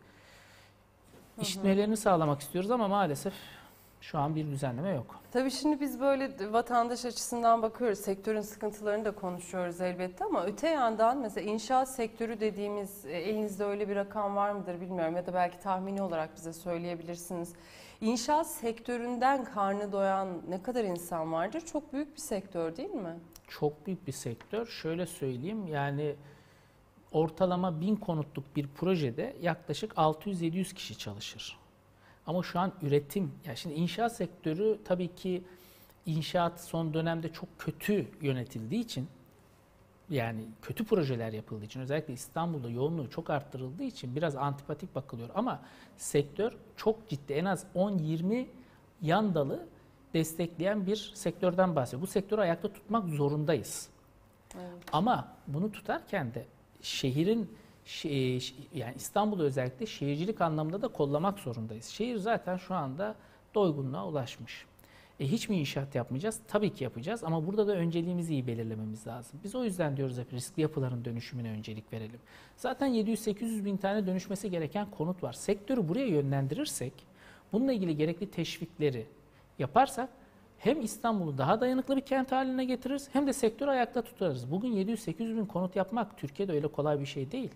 işitmelerini sağlamak istiyoruz ama maalesef şu an bir düzenleme yok. Tabii şimdi biz böyle vatandaş açısından bakıyoruz. Sektörün sıkıntılarını da konuşuyoruz elbette ama öte yandan mesela inşaat sektörü dediğimiz, elinizde öyle bir rakam var mıdır bilmiyorum ya da belki tahmini olarak bize söyleyebilirsiniz. İnşaat sektöründen karnı doyan ne kadar insan vardır? Çok büyük bir sektör değil mi? Çok büyük bir sektör. Şöyle söyleyeyim, yani ortalama 1000 konutluk bir projede yaklaşık 600-700 kişi çalışır. Ama şu an üretim, ya şimdi inşaat sektörü tabii ki inşaat son dönemde çok kötü yönetildiği için, yani kötü projeler yapıldığı için, özellikle İstanbul'da yoğunluğu çok arttırıldığı için biraz antipatik bakılıyor. Ama sektör çok ciddi, en az 10-20 yan dalı destekleyen bir sektörden bahsediyor. Bu sektörü ayakta tutmak zorundayız. Evet. Ama bunu tutarken de şehrin, yani İstanbul'u özellikle şehircilik anlamında da kollamak zorundayız. Şehir zaten şu anda doygunluğa ulaşmış. Hiç mi inşaat yapmayacağız? Tabii ki yapacağız ama burada da önceliğimizi iyi belirlememiz lazım. Biz o yüzden diyoruz hep riskli yapıların dönüşümüne öncelik verelim. Zaten 700-800 bin tane dönüşmesi gereken konut var. Sektörü buraya yönlendirirsek, bununla ilgili gerekli teşvikleri yaparsak hem İstanbul'u daha dayanıklı bir kent haline getiririz hem de sektörü ayakta tutarız. Bugün 700-800 bin konut yapmak Türkiye'de öyle kolay bir şey değil.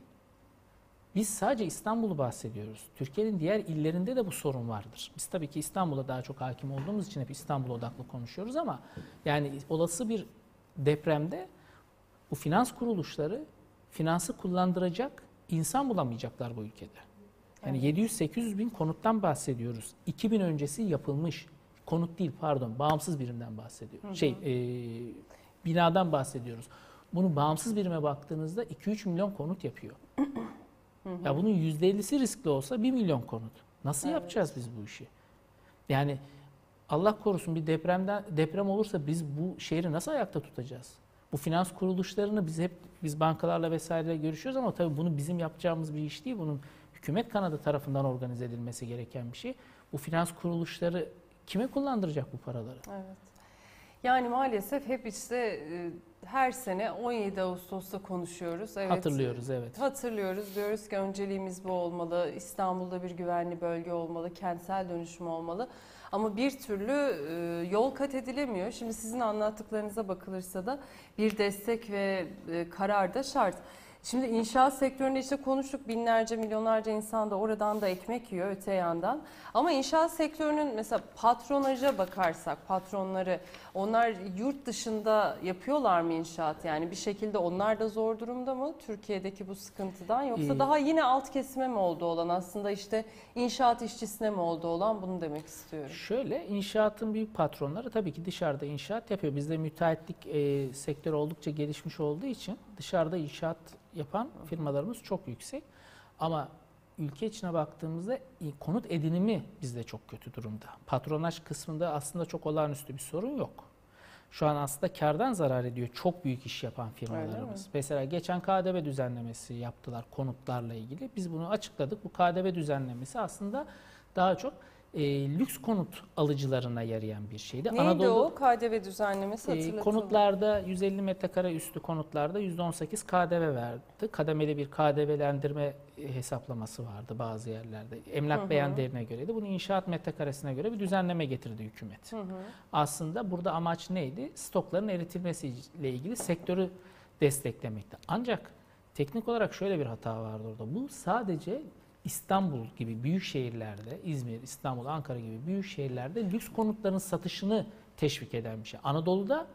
Biz sadece İstanbul'u bahsediyoruz. Türkiye'nin diğer illerinde de bu sorun vardır. Biz tabii ki İstanbul'a daha çok hakim olduğumuz için hep İstanbul odaklı konuşuyoruz ama yani olası bir depremde bu finans kuruluşları finansı kullandıracak insan bulamayacaklar bu ülkede. Yani 700-800 bin konuttan bahsediyoruz. 2000 öncesi yapılmış. Konut değil pardon, bağımsız birimden bahsediyoruz. Binadan bahsediyoruz. Bunu bağımsız birime baktığınızda 2-3 milyon konut yapıyor. Ya bunun %50'si riskli olsa 1 milyon konut. Nasıl yapacağız biz bu işi? Yani Allah korusun bir deprem olursa biz bu şehri nasıl ayakta tutacağız? Bu finans kuruluşlarını biz bankalarla vesaireyle görüşüyoruz ama tabii bunu bizim yapacağımız bir iş değil. Bunun hükümet kanadı tarafından organize edilmesi gereken bir şey. Bu finans kuruluşları kime kullandıracak bu paraları? Evet. Yani maalesef hep işte her sene 17 Ağustos'ta konuşuyoruz. Evet. Hatırlıyoruz, evet. Hatırlıyoruz. Diyoruz ki önceliğimiz bu olmalı. İstanbul'da bir güvenli bölge olmalı. Kentsel dönüşüm olmalı. Ama bir türlü yol kat edilemiyor. Şimdi sizin anlattıklarınıza bakılırsa da bir destek ve karar da şart. Şimdi inşaat sektöründe işte konuştuk, binlerce, milyonlarca insan da oradan da ekmek yiyor öte yandan. Ama inşaat sektörünün mesela patronaja bakarsak, patronları, onlar yurt dışında yapıyorlar mı inşaat? Yani bir şekilde onlar da zor durumda mı Türkiye'deki bu sıkıntıdan? Yoksa daha yine alt kesime mi oldu olan, aslında işte inşaat işçisine mi oldu olan, bunu demek istiyorum. Şöyle, inşaatın büyük patronları tabii ki dışarıda inşaat yapıyor. Bizde müteahhitlik sektörü oldukça gelişmiş olduğu için dışarıda inşaat yapan firmalarımız çok yüksek. Ama ülke içine baktığımızda konut edinimi bizde çok kötü durumda. Patronaj kısmında aslında çok olağanüstü bir sorun yok. Şu an aslında kardan zarar ediyor çok büyük iş yapan firmalarımız. Mesela geçen KDV düzenlemesi yaptılar konutlarla ilgili. Biz bunu açıkladık. Bu KDV düzenlemesi aslında daha çok lüks konut alıcılarına yarayan bir şeydi. Neydi o KDV düzenlemesi, hatırlatın. Konutlarda 150 metrekare üstü konutlarda %18 KDV verdi. Kademeli bir KDV'lendirme hesaplaması vardı bazı yerlerde. Emlak beyan değerine göreydi. Bunu inşaat metrekaresine göre bir düzenleme getirdi hükümet. Aslında burada amaç neydi? Stokların eritilmesiyle ilgili sektörü desteklemekti. Ancak teknik olarak şöyle bir hata vardı orada. Bu sadece İstanbul gibi büyük şehirlerde, İzmir, İstanbul, Ankara gibi büyük şehirlerde lüks konutların satışını teşvik eden bir şey. Anadolu'da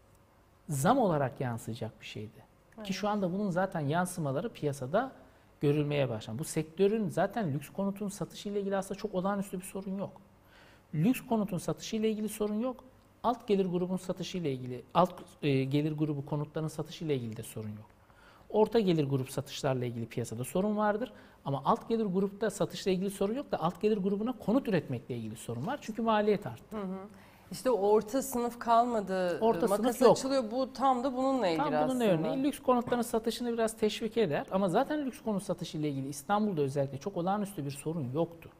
zam olarak yansıyacak bir şeydi. Evet. Ki şu anda bunun zaten yansımaları piyasada görülmeye başlandı. Bu sektörün zaten lüks konutun satışı ile ilgili aslında çok olağanüstü bir sorun yok. Lüks konutun satışı ile ilgili sorun yok. Alt gelir grubun satışı ile ilgili, gelir grubu konutların satışı ile ilgili de sorun yok. Orta gelir grup satışlarla ilgili piyasada sorun vardır. Ama alt gelir grupta satışla ilgili sorun yok da alt gelir grubuna konut üretmekle ilgili sorun var. Çünkü maliyet arttı. İşte o orta sınıf kalmadı. Orta Makas sınıf yok. açılıyor. Bu tam da bununla ilgili Tam bunun aslında. örneği lüks konutların satışını biraz teşvik eder. Ama zaten lüks konut satışı ile ilgili İstanbul'da özellikle çok olağanüstü bir sorun yoktu.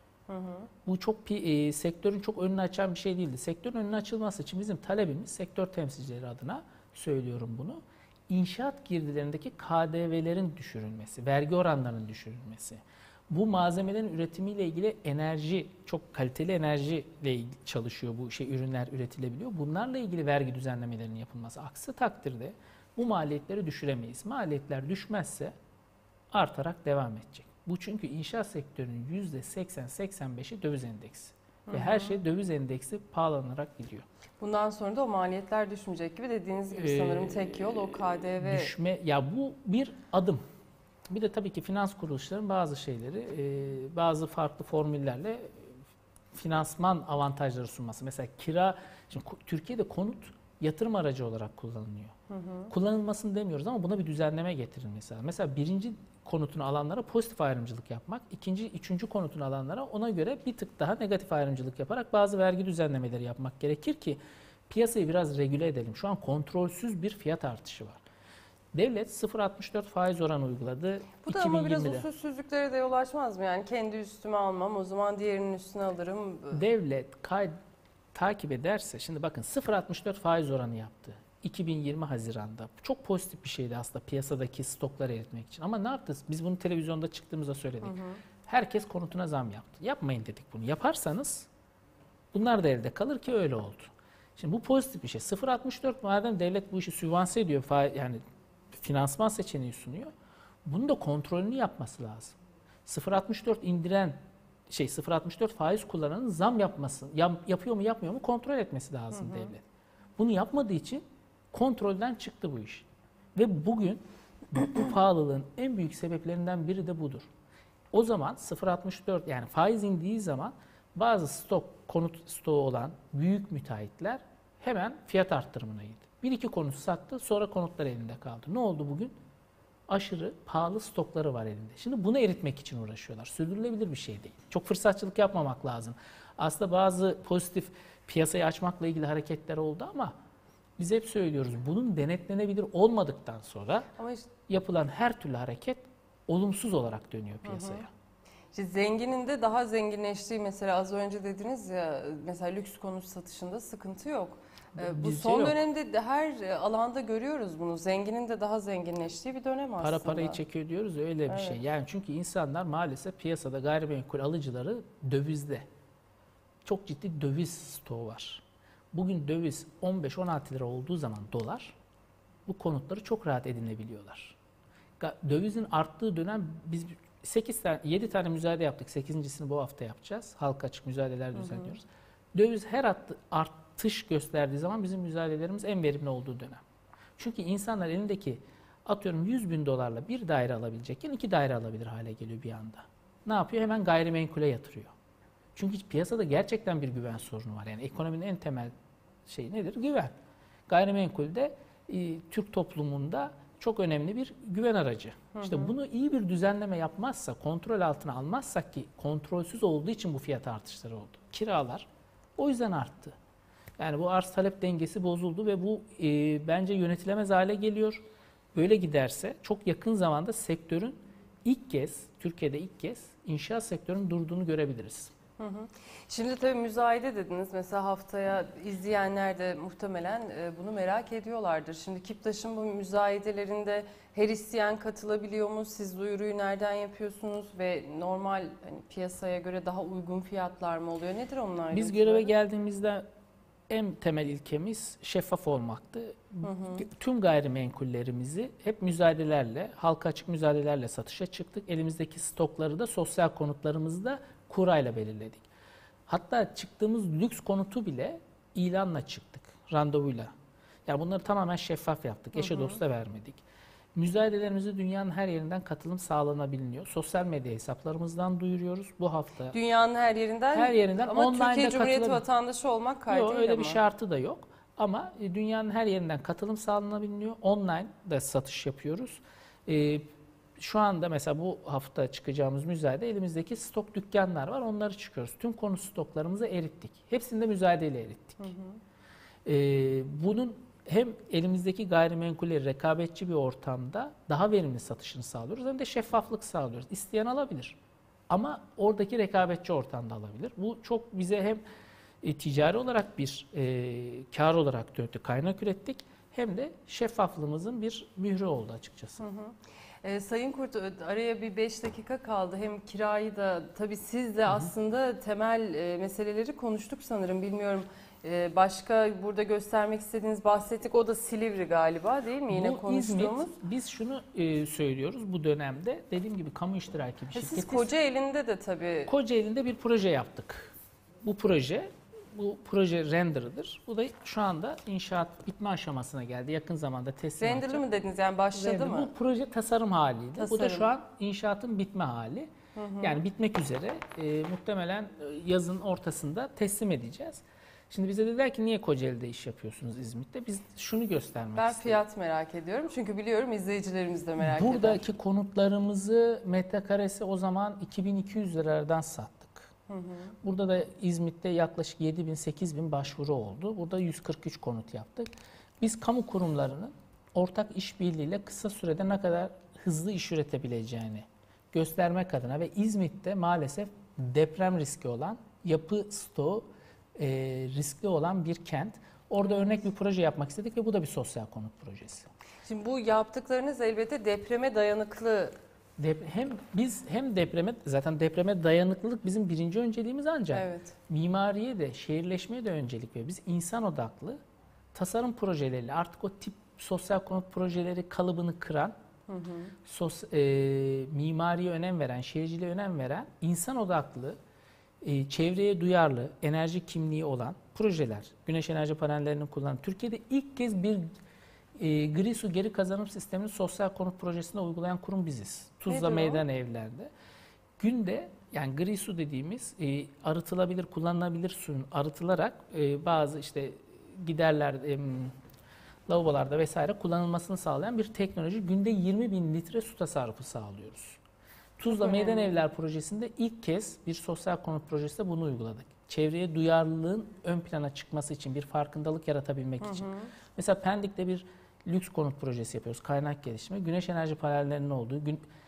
Bu çok sektörün çok önünü açan bir şey değildi. Sektörün önünü açılması için bizim talebimiz, sektör temsilcileri adına söylüyorum bunu, İnşaat girdilerindeki KDV'lerin düşürülmesi, vergi oranlarının düşürülmesi. Bu malzemelerin üretimiyle ilgili enerji, çok kaliteli enerjiyle ilgili çalışıyor bu ürünler üretilebiliyor. Bunlarla ilgili vergi düzenlemelerinin yapılması. Aksi takdirde bu maliyetleri düşüremeyiz. Maliyetler düşmezse artarak devam edecek. Bu çünkü inşaat sektörünün %80-85'i döviz endeksi. Ve her şey döviz endeksi pahalanarak gidiyor. Bundan sonra da o maliyetler düşmeyecek gibi, dediğiniz gibi sanırım tek yol o KDV. Ya bu bir adım. Bir de tabii ki finans kuruluşlarının bazı şeyleri, bazı farklı formüllerle finansman avantajları sunması. Mesela kira, şimdi Türkiye'de konut yatırım aracı olarak kullanılıyor. Kullanılmasını demiyoruz ama buna bir düzenleme getirilmesi lazım. Mesela birinci konutunu alanlara pozitif ayrımcılık yapmak, ikinci, üçüncü konutunu alanlara ona göre bir tık daha negatif ayrımcılık yaparak bazı vergi düzenlemeleri yapmak gerekir ki piyasayı biraz regüle edelim. Şu an kontrolsüz bir fiyat artışı var. Devlet 0.64 faiz oranı uyguladı. Bu da ama biraz 2020'de. usulsüzlüklere de yol açmaz mı? Yani kendi üstüme almam, o zaman diğerinin üstüne alırım. Devlet takip ederse, şimdi bakın 0.64 faiz oranı yaptı. 2020 Haziran'da. Çok pozitif bir şeydi aslında piyasadaki stokları eritmek için. Ama ne yaptı? Biz bunu televizyonda çıktığımızda söyledik. Herkes konutuna zam yaptı. Yapmayın dedik bunu. Yaparsanız bunlar da elde kalır ki öyle oldu. Şimdi bu pozitif bir şey. 0.64 madem devlet bu işi sübvanse ediyor, yani finansman seçeneği sunuyor. Bunun da kontrolünü yapması lazım. 0.64 indiren 0.64 faiz kullananın zam yapması, yapıyor mu yapmıyor mu kontrol etmesi lazım devlet. Bunu yapmadığı için kontrolden çıktı bu iş. Ve bugün bu pahalılığın en büyük sebeplerinden biri de budur. O zaman 0.64 yani faiz indiği zaman bazı konut stoğu olan büyük müteahhitler hemen fiyat arttırımına gitti. Bir iki konut sattı, sonra konutlar elinde kaldı. Ne oldu bugün? Aşırı pahalı stokları var elinde. Şimdi bunu eritmek için uğraşıyorlar. Sürdürülebilir bir şey değil. Çok fırsatçılık yapmamak lazım. Aslında bazı pozitif piyasayı açmakla ilgili hareketler oldu ama biz hep söylüyoruz, bunun denetlenebilir olmadıktan sonra Ama işte yapılan her türlü hareket olumsuz olarak dönüyor piyasaya. İşte zenginin de daha zenginleştiği, mesela az önce dediniz ya, mesela lüks konut satışında sıkıntı yok. Bu Bizce son yok. dönemde de her alanda görüyoruz bunu. Zenginin de daha zenginleştiği bir dönem aslında. Parayı çekiyor diyoruz ya, öyle bir şey. Yani çünkü insanlar maalesef piyasada gayrimenkul alıcıları dövizde. Çok ciddi döviz stoğu var. Bugün döviz 15-16 lira olduğu zaman dolar, bu konutları çok rahat edinebiliyorlar. Dövizin arttığı dönem biz 7 tane müzayede yaptık. 8.'sini bu hafta yapacağız. Halka açık müzayedeler düzenliyoruz. Döviz her artış gösterdiği zaman bizim müzayedelerimiz en verimli olduğu dönem. Çünkü insanlar elindeki atıyorum 100.000 dolarla bir daire alabilecekken 2 daire alabilir hale geliyor bir anda. Ne yapıyor? Hemen gayrimenkule yatırıyor. Çünkü piyasada gerçekten bir güven sorunu var. Yani ekonominin en temel şeyi nedir? Güven. Gayrimenkulde Türk toplumunda çok önemli bir güven aracı. İşte bunu iyi bir düzenleme yapmazsa, kontrol altına almazsak, ki kontrolsüz olduğu için bu fiyat artışları oldu. Kiralar o yüzden arttı. Yani bu arz talep dengesi bozuldu ve bu bence yönetilemez hale geliyor. Böyle giderse çok yakın zamanda sektörün Türkiye'de ilk kez inşaat sektörünün durduğunu görebiliriz. Şimdi tabii müzayede dediniz. Mesela haftaya izleyenler de muhtemelen bunu merak ediyorlardır. Şimdi Kiptaş'ın bu müzayedelerinde her isteyen katılabiliyor mu? Siz duyuruyu nereden yapıyorsunuz ve normal piyasaya göre daha uygun fiyatlar mı oluyor? Nedir onlar? Biz göreve geldiğimizde en temel ilkemiz şeffaf olmaktı. Tüm gayrimenkullerimizi hep müzayedelerle, halka açık müzayedelerle satışa çıktık. Elimizdeki stokları da sosyal konutlarımızda kurayla belirledik. Hatta çıktığımız lüks konutu bile ilanla çıktık, randevuyla. Yani bunları tamamen şeffaf yaptık, eşe dosta vermedik. Müzayedelerimizi dünyanın her yerinden katılım sağlanabiliyor. Sosyal medya hesaplarımızdan duyuruyoruz. Bu hafta Dünyanın her yerinden ama online'da Türkiye Cumhuriyeti katılabilir. vatandaşı olmak kaydıyla Yok, öyle mı? bir şartı da yok. Ama dünyanın her yerinden katılım sağlanabiliyor. Online da satış yapıyoruz. şu anda mesela bu hafta çıkacağımız müzayede elimizdeki stok dükkanlar var. Onları çıkıyoruz. Tüm konut stoklarımızı erittik. Hepsini de müzayedeyle erittik. Bunun hem elimizdeki gayrimenkulleri rekabetçi bir ortamda daha verimli satışını sağlıyoruz, hem de şeffaflık sağlıyoruz. İsteyen alabilir. Ama oradaki rekabetçi ortamda alabilir. Bu çok bize hem ticari olarak bir kar olarak döndü, kaynak ürettik, hem de şeffaflığımızın bir mührü oldu açıkçası. Sayın Kurt, araya bir 5 dakika kaldı. Hem kirayı da tabii siz de aslında temel meseleleri konuştuk sanırım. Bilmiyorum, başka burada göstermek istediğiniz, bahsettik, o da Silivri galiba değil mi? Yine Bu konuştuğumuz. İzmit, biz şunu söylüyoruz bu dönemde, dediğim gibi kamu iştiraki bir Siz şirketiz. Kocaeli'nde de tabii. Kocaeli'nde bir proje yaptık. Bu proje render'ıdır. Bu da şu anda inşaat bitme aşamasına geldi. Yakın zamanda teslim Renderlı alacak. mı dediniz, yani başladı Render. mı? Bu proje tasarım haliydi. Bu da Tasarım. şu an inşaatın bitme hali. Yani bitmek üzere. Muhtemelen yazın ortasında teslim edeceğiz. Şimdi bize dediler ki niye Kocaeli'de iş yapıyorsunuz İzmit'te? Biz şunu göstermek Ben istedik. fiyat merak ediyorum. Çünkü biliyorum izleyicilerimiz de merak eder. Buradaki konutlarımızı metrekaresi o zaman 2200 liradan sattık. Burada da İzmit'te yaklaşık 7000-8000 başvuru oldu. Burada 143 konut yaptık. Biz kamu kurumlarının ortak işbirliğiyle kısa sürede ne kadar hızlı iş üretebileceğini göstermek adına ve İzmit'te maalesef deprem riski olan, yapı stoğu riskli olan bir kent. Orada örnek bir proje yapmak istedik ve bu da bir sosyal konut projesi. Şimdi bu yaptıklarınız elbette depreme dayanıklı. Hem depreme, zaten depreme dayanıklılık bizim birinci önceliğimiz, ancak Evet. mimariye de şehirleşmeye de öncelik veriyor. Biz insan odaklı tasarım projeleriyle artık o tip sosyal konut projeleri kalıbını kıran, mimariye önem veren, şehirciliğe önem veren, insan odaklı, çevreye duyarlı, enerji kimliği olan projeler. Güneş enerji panellerinin kullanıldığı. Türkiye'de ilk kez bir gri su geri kazanım sistemini sosyal konut projesinde uygulayan kurum biziz. Tuzla Nedir o? Meydan Evler'de. Günde, yani gri su dediğimiz arıtılabilir, kullanılabilir suyun arıtılarak bazı işte giderler, lavabolarda vesaire kullanılmasını sağlayan bir teknoloji. Günde 20.000 litre su tasarrufu sağlıyoruz. Tuzla Meydan Evler projesinde ilk kez bir sosyal konut projesinde bunu uyguladık. Çevreye duyarlılığın ön plana çıkması için, bir farkındalık yaratabilmek için. Mesela Pendik'te bir lüks konut projesi yapıyoruz. Kaynak gelişimi. Güneş enerji panellerinin olduğu,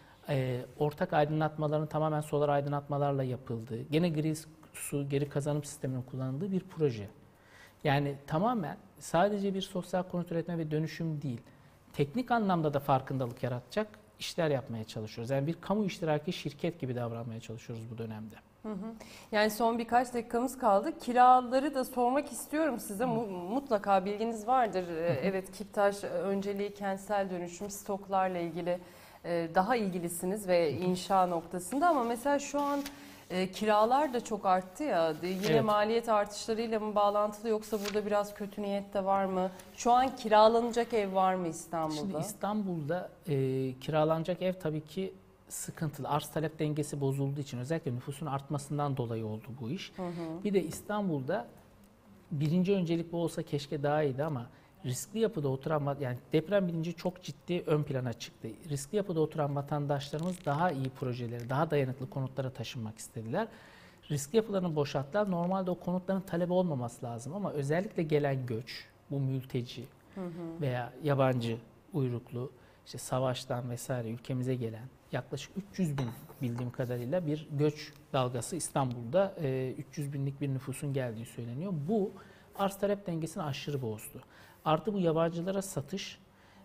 ortak aydınlatmaların tamamen solar aydınlatmalarla yapıldığı, gene gri su geri kazanım sisteminin kullanıldığı bir proje. Yani tamamen sadece bir sosyal konut üretme ve dönüşüm değil, teknik anlamda da farkındalık yaratacak işler yapmaya çalışıyoruz. Yani bir kamu iştiraki şirket gibi davranmaya çalışıyoruz bu dönemde. Yani son birkaç dakikamız kaldı. Kiraları da sormak istiyorum size. Mutlaka bilginiz vardır. Evet, Kiptaş önceliği kentsel dönüşüm, stoklarla ilgili daha ilgilisiniz ve inşa noktasında, ama mesela şu an kiralar da çok arttı ya. Yine Evet. maliyet artışlarıyla mı bağlantılı, yoksa burada biraz kötü niyet de var mı? Şu an kiralanacak ev var mı İstanbul'da? Şimdi İstanbul'da kiralanacak ev tabii ki sıkıntılı. Arz talep dengesi bozulduğu için, özellikle nüfusun artmasından dolayı oldu bu iş. Bir de İstanbul'da birinci öncelik bu olsa keşke daha iyiydi, ama riskli yapıda oturan, yani deprem bilinci çok ciddi ön plana çıktı. Riskli yapıda oturan vatandaşlarımız daha iyi projeleri, daha dayanıklı konutlara taşınmak istediler. Riskli yapılarını boşalttılar. Normalde o konutların talebi olmaması lazım, ama özellikle gelen göç, bu mülteci veya yabancı uyruklu, işte savaştan vesaire ülkemize gelen yaklaşık 300 bin, bildiğim kadarıyla bir göç dalgası İstanbul'da 300 binlik bir nüfusun geldiği söyleniyor. Bu arz talep dengesini aşırı bozdu. Artı bu yabancılara satış,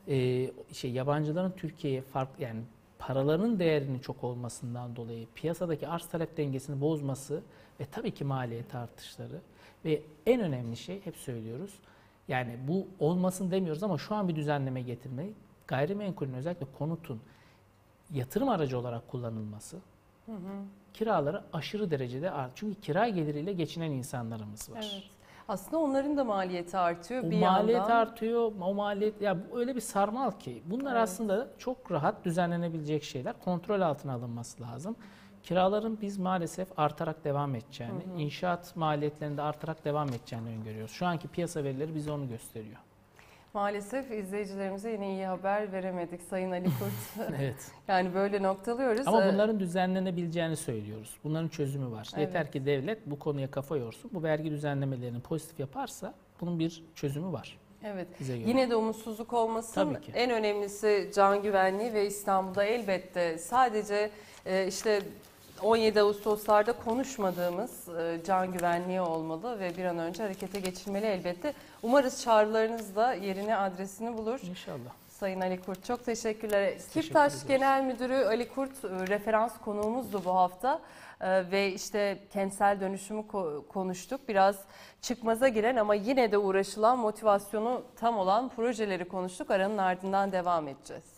yabancıların Türkiye'ye yani paralarının değerinin çok olmasından dolayı piyasadaki arz talep dengesini bozması ve tabii ki maliyet artışları ve en önemli şey, hep söylüyoruz, yani bu olmasın demiyoruz ama şu an bir düzenleme getirmeyi, gayrimenkulün, özellikle konutun yatırım aracı olarak kullanılması, kiraları aşırı derecede çünkü kira geliriyle geçinen insanlarımız var. Evet. Aslında onların da maliyeti artıyor O bir maliyet yandan. artıyor, o maliyet, ya öyle bir sarmal ki bunlar aslında çok rahat düzenlenebilecek şeyler, kontrol altına alınması lazım. Kiraların biz maalesef artarak devam edeceğini, inşaat maliyetlerinde artarak devam edeceğini öngörüyoruz. Şu anki piyasa verileri bize onu gösteriyor. Maalesef izleyicilerimize yine iyi haber veremedik Sayın Ali Kurt. Evet. Yani böyle noktalıyoruz. Ama bunların düzenlenebileceğini söylüyoruz. Bunların çözümü var. Evet. Yeter ki devlet bu konuya kafa yorsun. Bu vergi düzenlemelerini pozitif yaparsa bunun bir çözümü var. Evet. Bize göre. Yine de umutsuzluk olmasın. Tabii ki. En önemlisi can güvenliği ve İstanbul'da elbette sadece işte 17 Ağustos'larda konuşmadığımız can güvenliği olmalı ve bir an önce harekete geçilmeli elbette. Umarız çağrılarınız da yerini, adresini bulur. İnşallah. Sayın Ali Kurt çok teşekkürler. teşekkür Kiptaş ederiz. Genel Müdürü Ali Kurt referans konuğumuzdu bu hafta. Ve işte kentsel dönüşümü konuştuk. Biraz çıkmaza giren ama yine de uğraşılan, motivasyonu tam olan projeleri konuştuk. Aranın ardından devam edeceğiz.